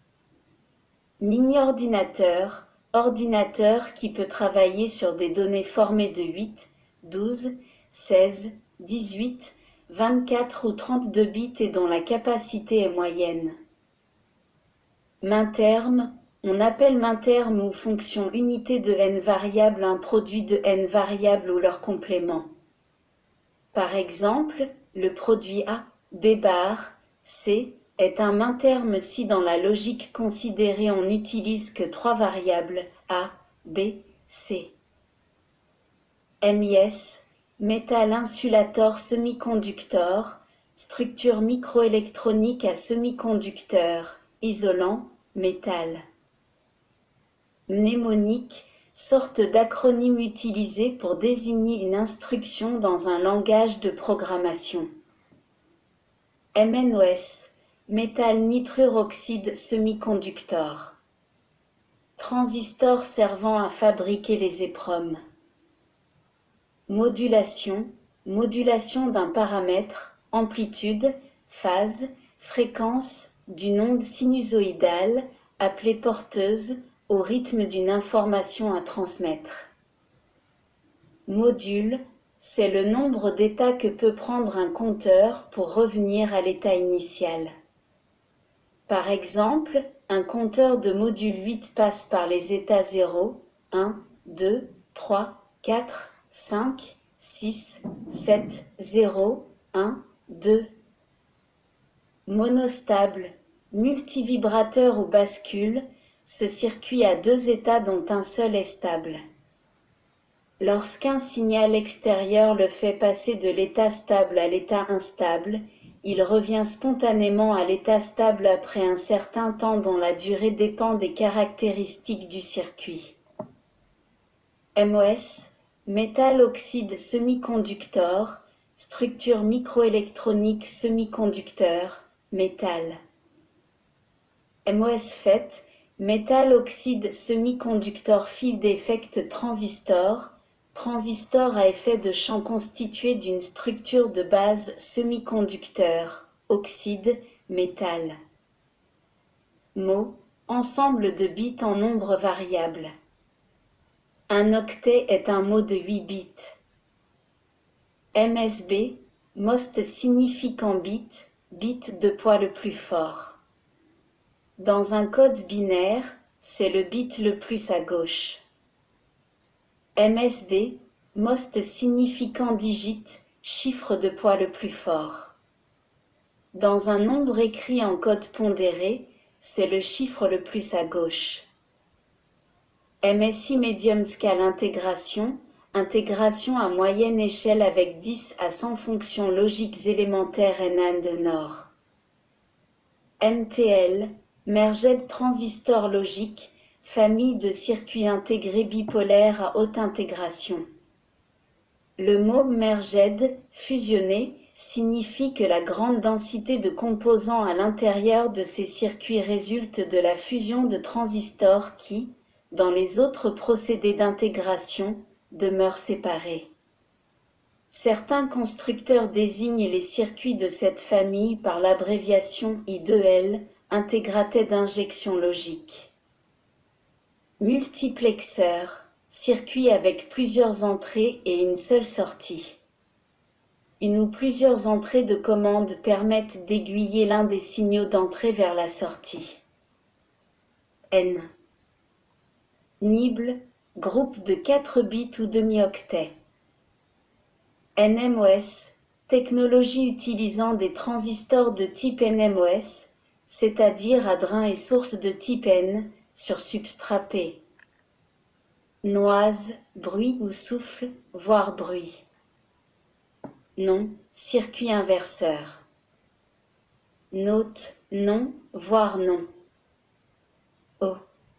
Mini-ordinateur, ordinateur qui peut travailler sur des données formées de huit, douze, seize, dix-huit, vingt-quatre ou trente-deux bits et dont la capacité est moyenne. Main-terme, on appelle main-terme ou fonction unité de n variable un produit de n variables ou leur complément. Par exemple, le produit A, B bar, C, est un main-terme si dans la logique considérée on n'utilise que trois variables, A, B, C. M I S, Metal insulator semi-conductor, structure microélectronique à semi-conducteur, isolant, métal. Mnémonique, sorte d'acronyme utilisé pour désigner une instruction dans un langage de programmation. M N O S, métal nitrure-oxyde semi-conductor. Transistor servant à fabriquer les épromes. Modulation, modulation d'un paramètre, amplitude, phase, fréquence d'une onde sinusoïdale, appelée porteuse, au rythme d'une information à transmettre. Module, c'est le nombre d'états que peut prendre un compteur pour revenir à l'état initial. Par exemple, un compteur de module huit passe par les états zéro, un, deux, trois, quatre, cinq, six, sept, zéro, un, deux. Monostable, multivibrateur ou bascule, ce circuit a deux états dont un seul est stable. Lorsqu'un signal extérieur le fait passer de l'état stable à l'état instable, il revient spontanément à l'état stable après un certain temps dont la durée dépend des caractéristiques du circuit. M O S, métal oxyde semi-conductor, structure microélectronique semi-conducteur, métal. M O S F E T, métal oxyde semi-conductor field effect transistor, transistor à effet de champ constitué d'une structure de base semi-conducteur, oxyde, métal. Mot, ensemble de bits en nombre variable. Un octet est un mot de huit bits. M S B, most significant bit, bit de poids le plus fort. Dans un code binaire, c'est le bit le plus à gauche. M S D, most significant digit, chiffre de poids le plus fort. Dans un nombre écrit en code pondéré, c'est le chiffre le plus à gauche. M S I medium scale intégration, intégration à moyenne échelle avec dix à cent fonctions logiques élémentaires and and NOR. M T L, merged transistor logique, famille de circuits intégrés bipolaires à haute intégration. Le mot merged, fusionné, signifie que la grande densité de composants à l'intérieur de ces circuits résulte de la fusion de transistors qui, dans les autres procédés d'intégration, demeurent séparés. Certains constructeurs désignent les circuits de cette famille par l'abréviation I deux L, intégrateur d'injection logique. Multiplexeur, circuit avec plusieurs entrées et une seule sortie. Une ou plusieurs entrées de commande permettent d'aiguiller l'un des signaux d'entrée vers la sortie. N. Nibble, groupe de quatre bits ou demi-octets. N M O S, technologie utilisant des transistors de type N M O S, c'est-à-dire à drain et source de type N, sur substrat P. Noise, bruit ou souffle, voire bruit. Non, circuit inverseur. Note, non, voire non. O.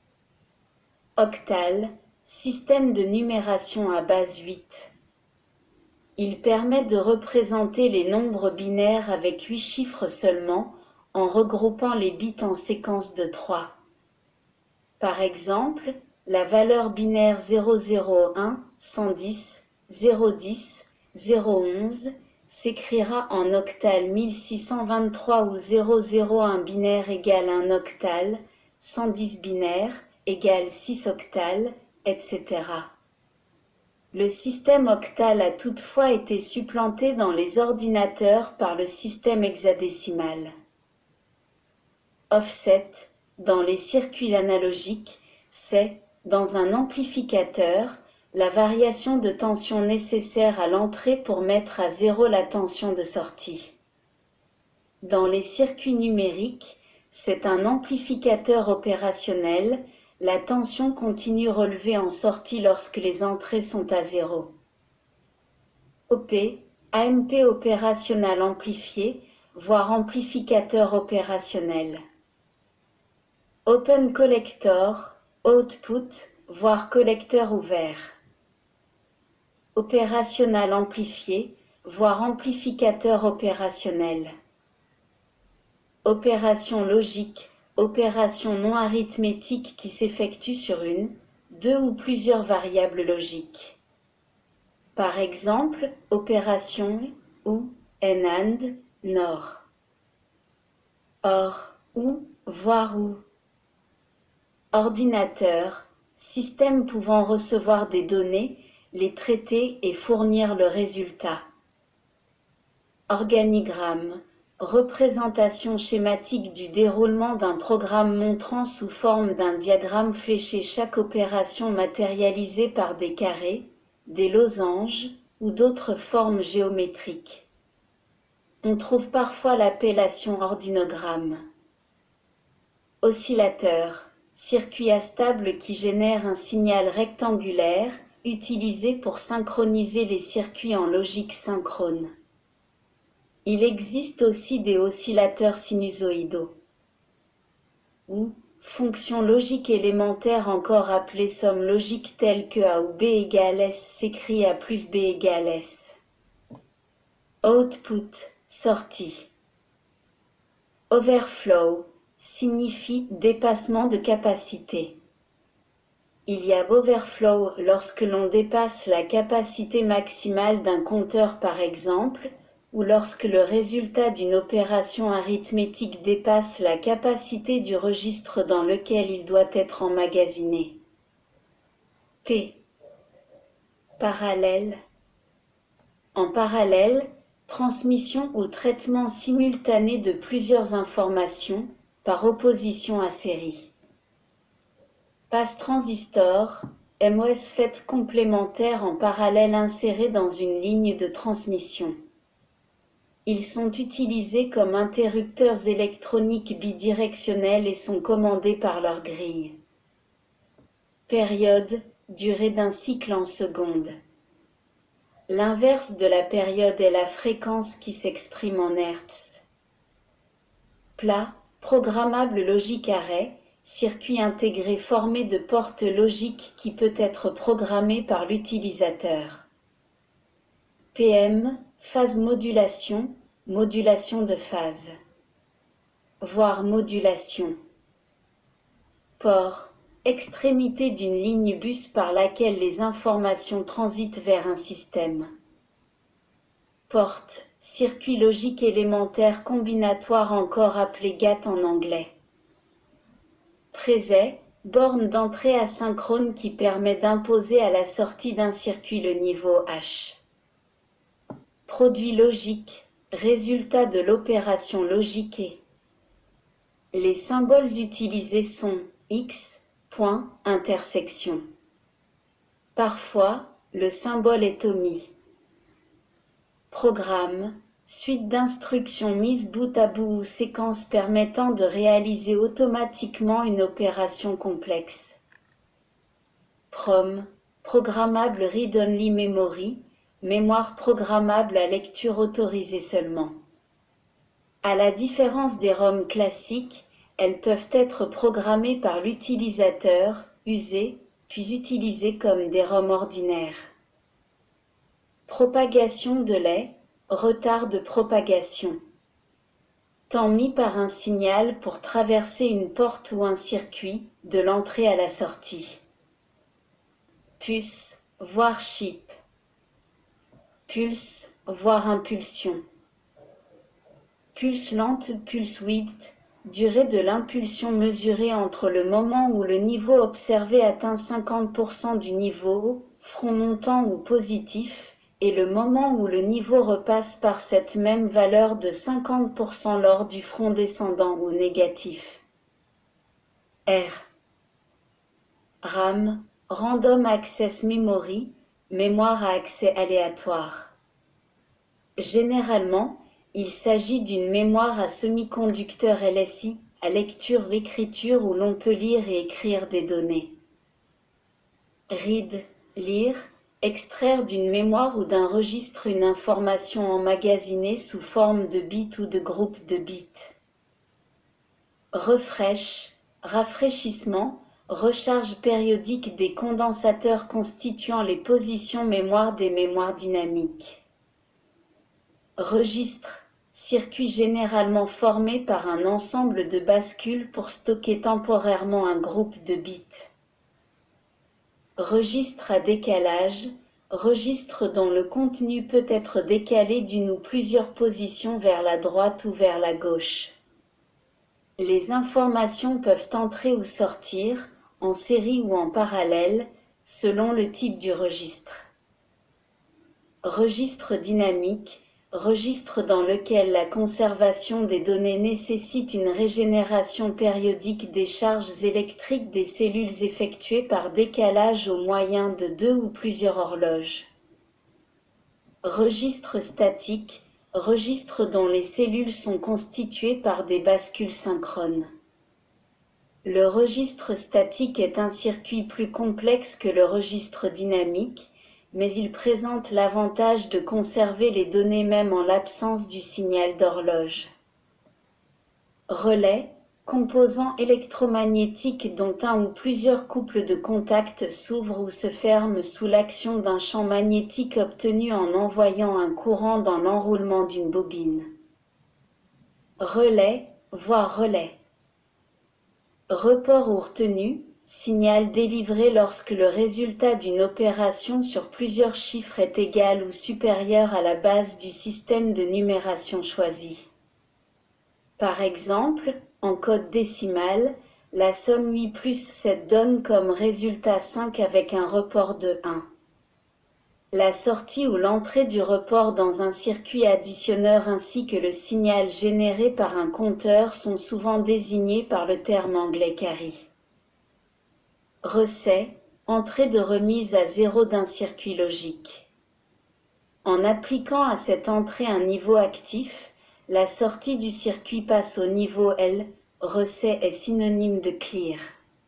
Octal, système de numération à base huit. Il permet de représenter les nombres binaires avec huit chiffres seulement, en regroupant les bits en séquence de trois. Par exemple, la valeur binaire zéro zéro un, cent dix, zéro dix, zéro onze s'écrira en octal mille six cent vingt-trois ou zéro zéro un binaire égale un octal, cent dix binaire égale six octals, et cetera. Le système octal a toutefois été supplanté dans les ordinateurs par le système hexadécimal. Offset, dans les circuits analogiques, c'est, dans un amplificateur, la variation de tension nécessaire à l'entrée pour mettre à zéro la tension de sortie. Dans les circuits numériques, c'est un amplificateur opérationnel, la tension continue relevée en sortie lorsque les entrées sont à zéro. O P, A M P opérationnel amplifié, voire amplificateur opérationnel. Open Collector, Output, voire collecteur ouvert. Opérationnel amplifié, voire amplificateur opérationnel. Opération logique, opération non arithmétique qui s'effectue sur une, deux ou plusieurs variables logiques. Par exemple, opération ou, and, nor. Or, ou, voire ou. Ordinateur, système pouvant recevoir des données, les traiter et fournir le résultat. Organigramme, représentation schématique du déroulement d'un programme montrant sous forme d'un diagramme fléché chaque opération matérialisée par des carrés, des losanges ou d'autres formes géométriques. On trouve parfois l'appellation ordinogramme. Oscillateur, circuit astable qui génère un signal rectangulaire, utilisé pour synchroniser les circuits en logique synchrone. Il existe aussi des oscillateurs sinusoïdaux, ou fonctions logiques élémentaires encore appelées sommes logiques telles que A ou B égale S s'écrit A plus B égale S. Output, sortie. Overflow signifie dépassement de capacité. Il y a overflow lorsque l'on dépasse la capacité maximale d'un compteur par exemple, ou lorsque le résultat d'une opération arithmétique dépasse la capacité du registre dans lequel il doit être emmagasiné. P. Parallèle. En parallèle, transmission ou traitement simultané de plusieurs informations, par opposition à série. Passe transistor, MOSFET complémentaire en parallèle inséré dans une ligne de transmission. Ils sont utilisés comme interrupteurs électroniques bidirectionnels et sont commandés par leur grille. Période, durée d'un cycle en secondes. L'inverse de la période est la fréquence qui s'exprime en hertz. Plat, programmable logique array, circuit intégré formé de portes logiques qui peut être programmé par l'utilisateur. P M, phase modulation, modulation de phase. Voire modulation. Port, extrémité d'une ligne bus par laquelle les informations transitent vers un système. Porte, circuit logique élémentaire combinatoire encore appelé G A T en anglais. Préset, borne d'entrée asynchrone qui permet d'imposer à la sortie d'un circuit le niveau H. Produit logique, résultat de l'opération logiquée. Les symboles utilisés sont X, point, intersection. Parfois, le symbole est omis. Programme, suite d'instructions mises bout à bout ou séquence permettant de réaliser automatiquement une opération complexe. Prom, programmable read-only memory, mémoire programmable à lecture autorisée seulement. À la différence des ROM classiques, elles peuvent être programmées par l'utilisateur, usées, puis utilisées comme des ROM ordinaires. Propagation de lait, retard de propagation. Temps mis par un signal pour traverser une porte ou un circuit, de l'entrée à la sortie. Puce, voire chip. Pulse, voire impulsion. Pulse lente, pulse width, durée de l'impulsion mesurée entre le moment où le niveau observé atteint cinquante pour cent du niveau, front montant ou positif, et le moment où le niveau repasse par cette même valeur de cinquante pour cent lors du front descendant ou négatif. R. RAM, Random Access Memory, mémoire à accès aléatoire. Généralement, il s'agit d'une mémoire à semi-conducteur L S I, à lecture-écriture où l'on peut lire et écrire des données. Read, lire, Extraire d'une mémoire ou d'un registre une information emmagasinée sous forme de bits ou de groupes de bits. Refresh, rafraîchissement, recharge périodique des condensateurs constituant les positions mémoire des mémoires dynamiques. Registre, circuit généralement formé par un ensemble de bascules pour stocker temporairement un groupe de bits. Registre à décalage, registre dont le contenu peut être décalé d'une ou plusieurs positions vers la droite ou vers la gauche. Les informations peuvent entrer ou sortir, en série ou en parallèle, selon le type du registre. Registre dynamique, registre dans lequel la conservation des données nécessite une régénération périodique des charges électriques des cellules effectuée par décalage au moyen de deux ou plusieurs horloges. Registre statique, registre dont les cellules sont constituées par des bascules synchrones. Le registre statique est un circuit plus complexe que le registre dynamique, mais il présente l'avantage de conserver les données même en l'absence du signal d'horloge. Relais, composant électromagnétique dont un ou plusieurs couples de contacts s'ouvrent ou se ferment sous l'action d'un champ magnétique obtenu en envoyant un courant dans l'enroulement d'une bobine. Relais, voire relais. Report ou retenue, signal délivré lorsque le résultat d'une opération sur plusieurs chiffres est égal ou supérieur à la base du système de numération choisi. Par exemple, en code décimal, la somme huit plus sept donne comme résultat cinq avec un report de un. La sortie ou l'entrée du report dans un circuit additionneur ainsi que le signal généré par un compteur sont souvent désignés par le terme anglais carry. Reset, entrée de remise à zéro d'un circuit logique. En appliquant à cette entrée un niveau actif, la sortie du circuit passe au niveau L, reset est synonyme de clear.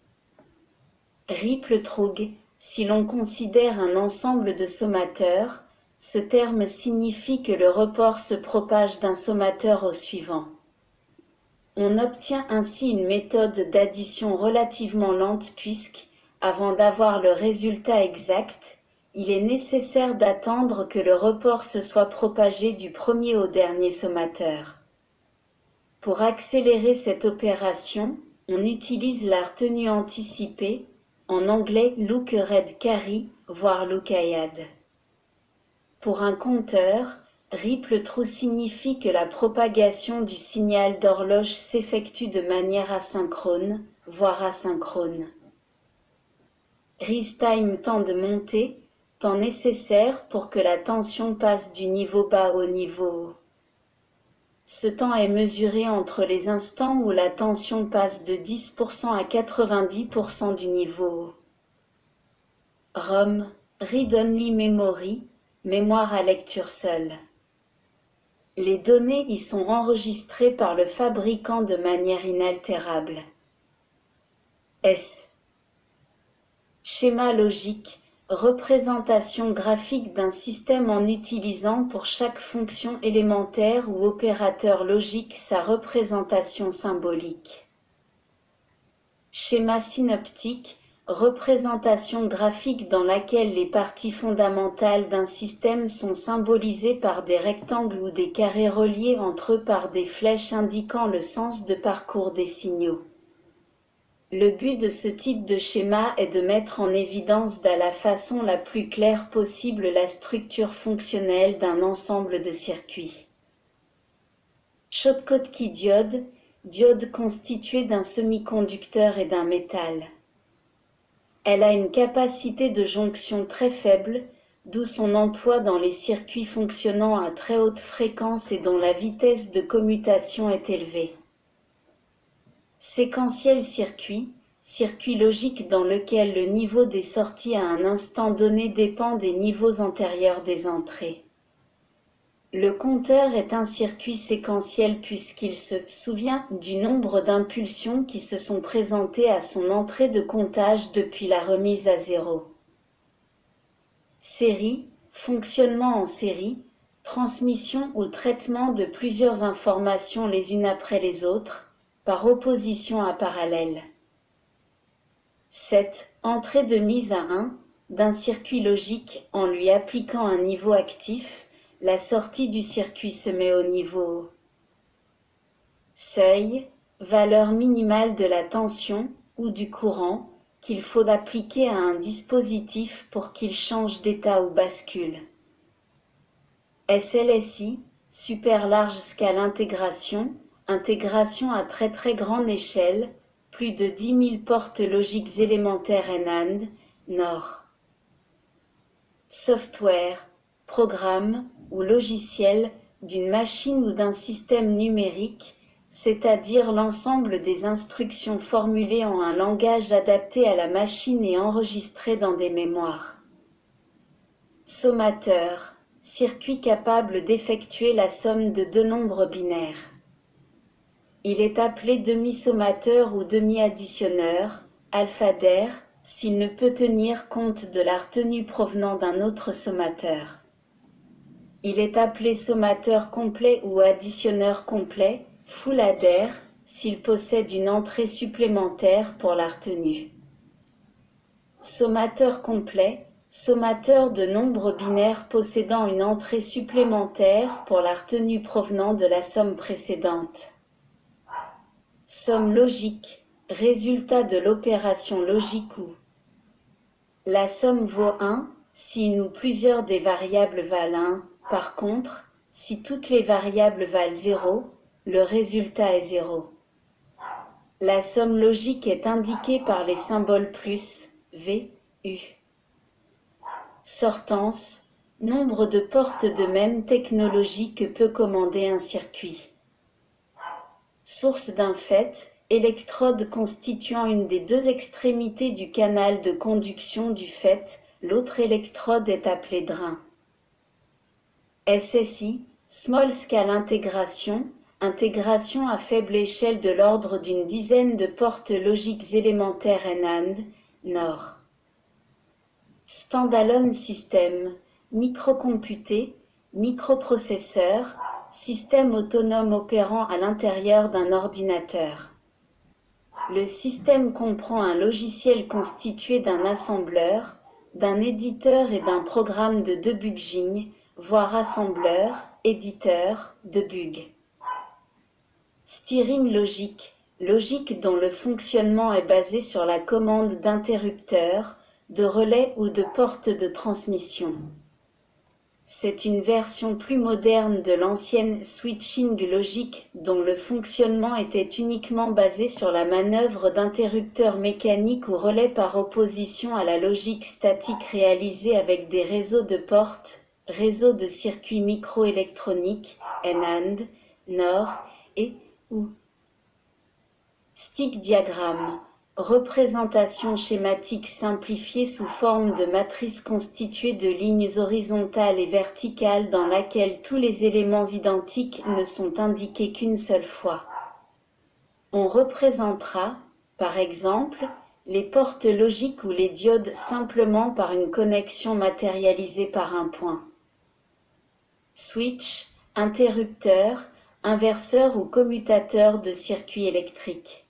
Ripple Trug, si l'on considère un ensemble de sommateurs, ce terme signifie que le report se propage d'un sommateur au suivant. On obtient ainsi une méthode d'addition relativement lente puisque, avant d'avoir le résultat exact, il est nécessaire d'attendre que le report se soit propagé du premier au dernier sommateur. Pour accélérer cette opération, on utilise la retenue anticipée, en anglais look-ahead carry, voire look-ahead. Pour un compteur, ripple through signifie que la propagation du signal d'horloge s'effectue de manière asynchrone, voire asynchrone. Rise time temps de montée, temps nécessaire pour que la tension passe du niveau bas au niveau haut. Ce temps est mesuré entre les instants où la tension passe de dix pour cent à quatre-vingt-dix pour cent du niveau haut. ROM, Read Only Memory, mémoire à lecture seule. Les données y sont enregistrées par le fabricant de manière inaltérable. S. Schéma logique, représentation graphique d'un système en utilisant pour chaque fonction élémentaire ou opérateur logique sa représentation symbolique. Schéma synoptique, représentation graphique dans laquelle les parties fondamentales d'un système sont symbolisées par des rectangles ou des carrés reliés entre eux par des flèches indiquant le sens de parcours des signaux. Le but de ce type de schéma est de mettre en évidence de la façon la plus claire possible la structure fonctionnelle d'un ensemble de circuits. Schottky diode, diode constituée d'un semi-conducteur et d'un métal. Elle a une capacité de jonction très faible, d'où son emploi dans les circuits fonctionnant à très haute fréquence et dont la vitesse de commutation est élevée. Séquentiel circuit, circuit logique dans lequel le niveau des sorties à un instant donné dépend des niveaux antérieurs des entrées. Le compteur est un circuit séquentiel puisqu'il se souvient du nombre d'impulsions qui se sont présentées à son entrée de comptage depuis la remise à zéro. Série, fonctionnement en série, transmission ou traitement de plusieurs informations les unes après les autres, par opposition à parallèle. sept. Entrée de mise à un, d'un circuit logique en lui appliquant un niveau actif, la sortie du circuit se met au niveau. Seuil, valeur minimale de la tension ou du courant qu'il faut appliquer à un dispositif pour qu'il change d'état ou bascule. S L S I, super large scale intégration, intégration à très très grande échelle, plus de dix mille portes logiques élémentaires N A N D, Nord. Software, programme ou logiciel d'une machine ou d'un système numérique, c'est-à-dire l'ensemble des instructions formulées en un langage adapté à la machine et enregistrées dans des mémoires. Sommateur, circuit capable d'effectuer la somme de deux nombres binaires. Il est appelé demi-sommateur ou demi-additionneur, alpha-daire, s'il ne peut tenir compte de la retenue provenant d'un autre sommateur. Il est appelé sommateur complet ou additionneur complet, full adder, s'il possède une entrée supplémentaire pour la retenue. Sommateur complet, sommateur de nombres binaires possédant une entrée supplémentaire pour la retenue provenant de la somme précédente. Somme logique, résultat de l'opération logique où la somme vaut un si une ou plusieurs des variables valent un. Par contre, si toutes les variables valent zéro, le résultat est zéro. La somme logique est indiquée par les symboles plus, V, U. Sortance, nombre de portes de même technologie que peut commander un circuit. Source d'un fait, électrode constituant une des deux extrémités du canal de conduction du fait, l'autre électrode est appelée drain. S S I, Small Scale Intégration, intégration à faible échelle de l'ordre d'une dizaine de portes logiques élémentaires N A N D, Nord. Standalone System, microcomputé, microprocesseur, système autonome opérant à l'intérieur d'un ordinateur. Le système comprend un logiciel constitué d'un assembleur, d'un éditeur et d'un programme de debugging, voire assembleur, éditeur, debug. Steering logique, logique dont le fonctionnement est basé sur la commande d'interrupteurs, de relais ou de portes de transmission. C'est une version plus moderne de l'ancienne switching logique dont le fonctionnement était uniquement basé sur la manœuvre d'interrupteurs mécaniques ou relais par opposition à la logique statique réalisée avec des réseaux de portes, réseaux de circuits microélectroniques, N A N D, Nord, et ou stick diagramme. Représentation schématique simplifiée sous forme de matrice constituée de lignes horizontales et verticales dans laquelle tous les éléments identiques ne sont indiqués qu'une seule fois. On représentera, par exemple, les portes logiques ou les diodes simplement par une connexion matérialisée par un point. Switch, interrupteur, inverseur ou commutateur de circuits électriques.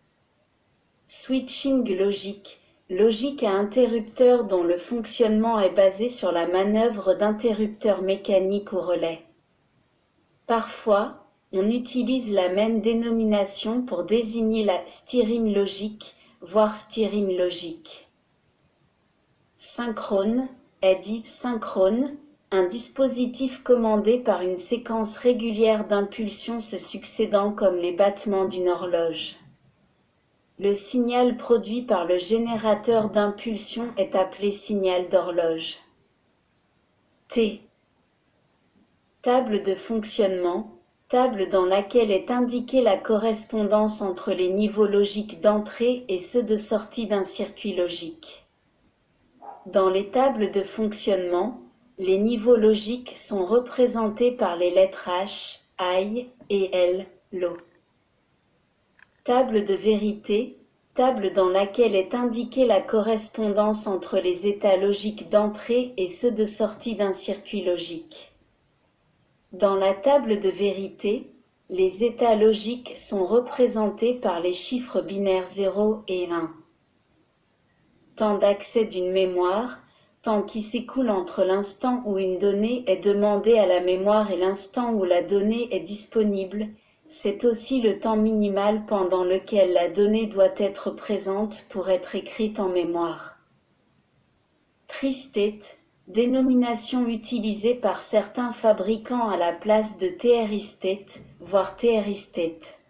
Switching logique, logique à interrupteur dont le fonctionnement est basé sur la manœuvre d'interrupteurs mécaniques au relais. Parfois, on utilise la même dénomination pour désigner la steering logique, voire steering logique. Synchrone est dit synchrone, un dispositif commandé par une séquence régulière d'impulsions se succédant comme les battements d'une horloge. Le signal produit par le générateur d'impulsion est appelé signal d'horloge. T. Table de fonctionnement, table dans laquelle est indiquée la correspondance entre les niveaux logiques d'entrée et ceux de sortie d'un circuit logique. Dans les tables de fonctionnement, les niveaux logiques sont représentés par les lettres H, I et L, Low. Table de vérité, table dans laquelle est indiquée la correspondance entre les états logiques d'entrée et ceux de sortie d'un circuit logique. Dans la table de vérité, les états logiques sont représentés par les chiffres binaires zéro et un. Temps d'accès d'une mémoire, temps qui s'écoule entre l'instant où une donnée est demandée à la mémoire et l'instant où la donnée est disponible, c'est aussi le temps minimal pendant lequel la donnée doit être présente pour être écrite en mémoire. Tri-state, dénomination utilisée par certains fabricants à la place de T R I-state, voire T R I-state.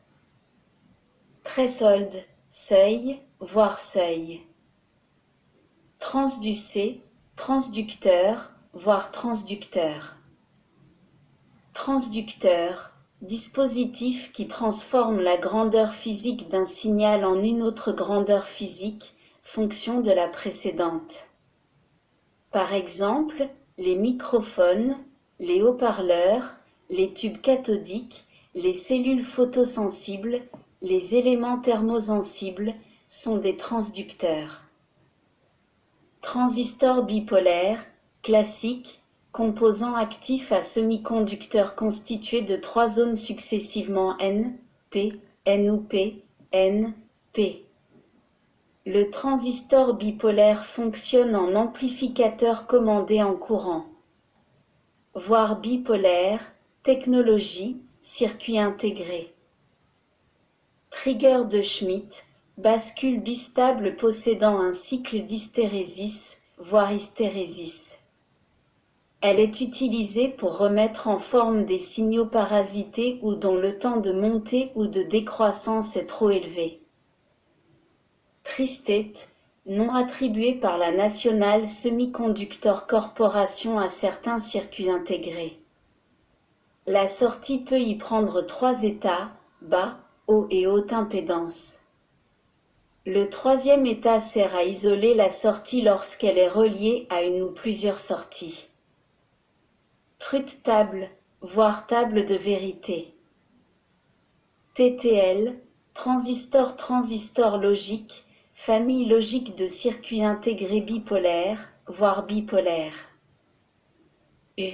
Threshold, seuil, voire seuil. Transducé, transducteur, voire transducteur. Transducteur, dispositif qui transforme la grandeur physique d'un signal en une autre grandeur physique, fonction de la précédente. Par exemple, les microphones, les haut-parleurs, les tubes cathodiques, les cellules photosensibles, les éléments thermosensibles sont des transducteurs. Transistor bipolaire, classique, composant actif à semi-conducteur constitué de trois zones successivement N, P, N ou P, N, P. Le transistor bipolaire fonctionne en amplificateur commandé en courant. Voire bipolaire, technologie, circuit intégré. Trigger de Schmitt, bascule bistable possédant un cycle d'hystérésis, voire hystérésis. Elle est utilisée pour remettre en forme des signaux parasités ou dont le temps de montée ou de décroissance est trop élevé. Tri-state, nom attribué par la National Semiconductor Corporation à certains circuits intégrés. La sortie peut y prendre trois états, bas, haut et haute impédance. Le troisième état sert à isoler la sortie lorsqu'elle est reliée à une ou plusieurs sorties. Truth table, voire table de vérité. T T L, transistor transistor logique, famille logique de circuits intégrés bipolaires, voire bipolaires. U.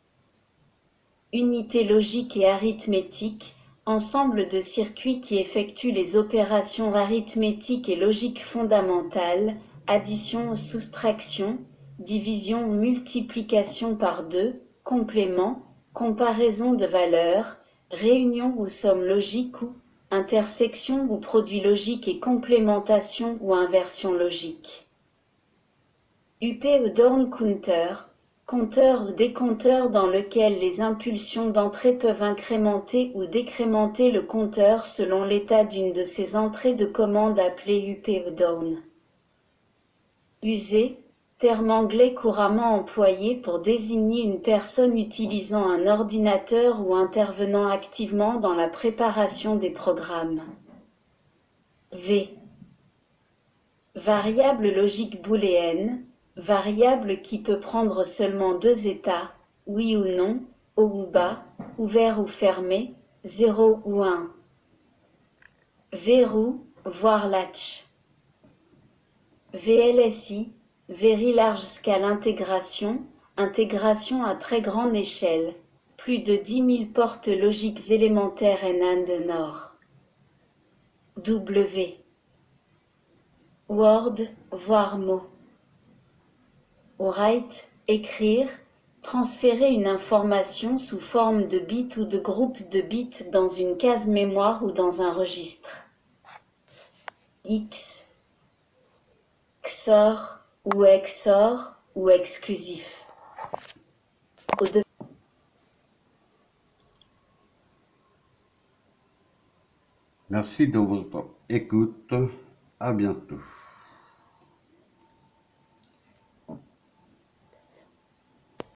Unité logique et arithmétique, ensemble de circuits qui effectuent les opérations arithmétiques et logiques fondamentales, addition, soustraction, division, multiplication par deux, complément, comparaison de valeurs, réunion ou somme logique ou intersection ou produit logique et complémentation ou inversion logique. U P Down Counter, compteur ou décompteur dans lequel les impulsions d'entrée peuvent incrémenter ou décrémenter le compteur selon l'état d'une de ces entrées de commande appelée U P Down. User, terme anglais couramment employé pour désigner une personne utilisant un ordinateur ou intervenant activement dans la préparation des programmes. V. Variable logique booléenne, variable qui peut prendre seulement deux états, oui ou non, haut ou bas, ouvert ou fermé, zéro ou un. Verrou, voire latch. V L S I, Very Large Scale Intégration, intégration à très grande échelle, plus de dix mille portes logiques élémentaires N and Nord. W. Word, voire mot. Write, écrire, transférer une information sous forme de bits ou de groupes de bits dans une case mémoire ou dans un registre. X, X O R ou X O R ou exclusif. Au de... Merci de votre écoute. À bientôt.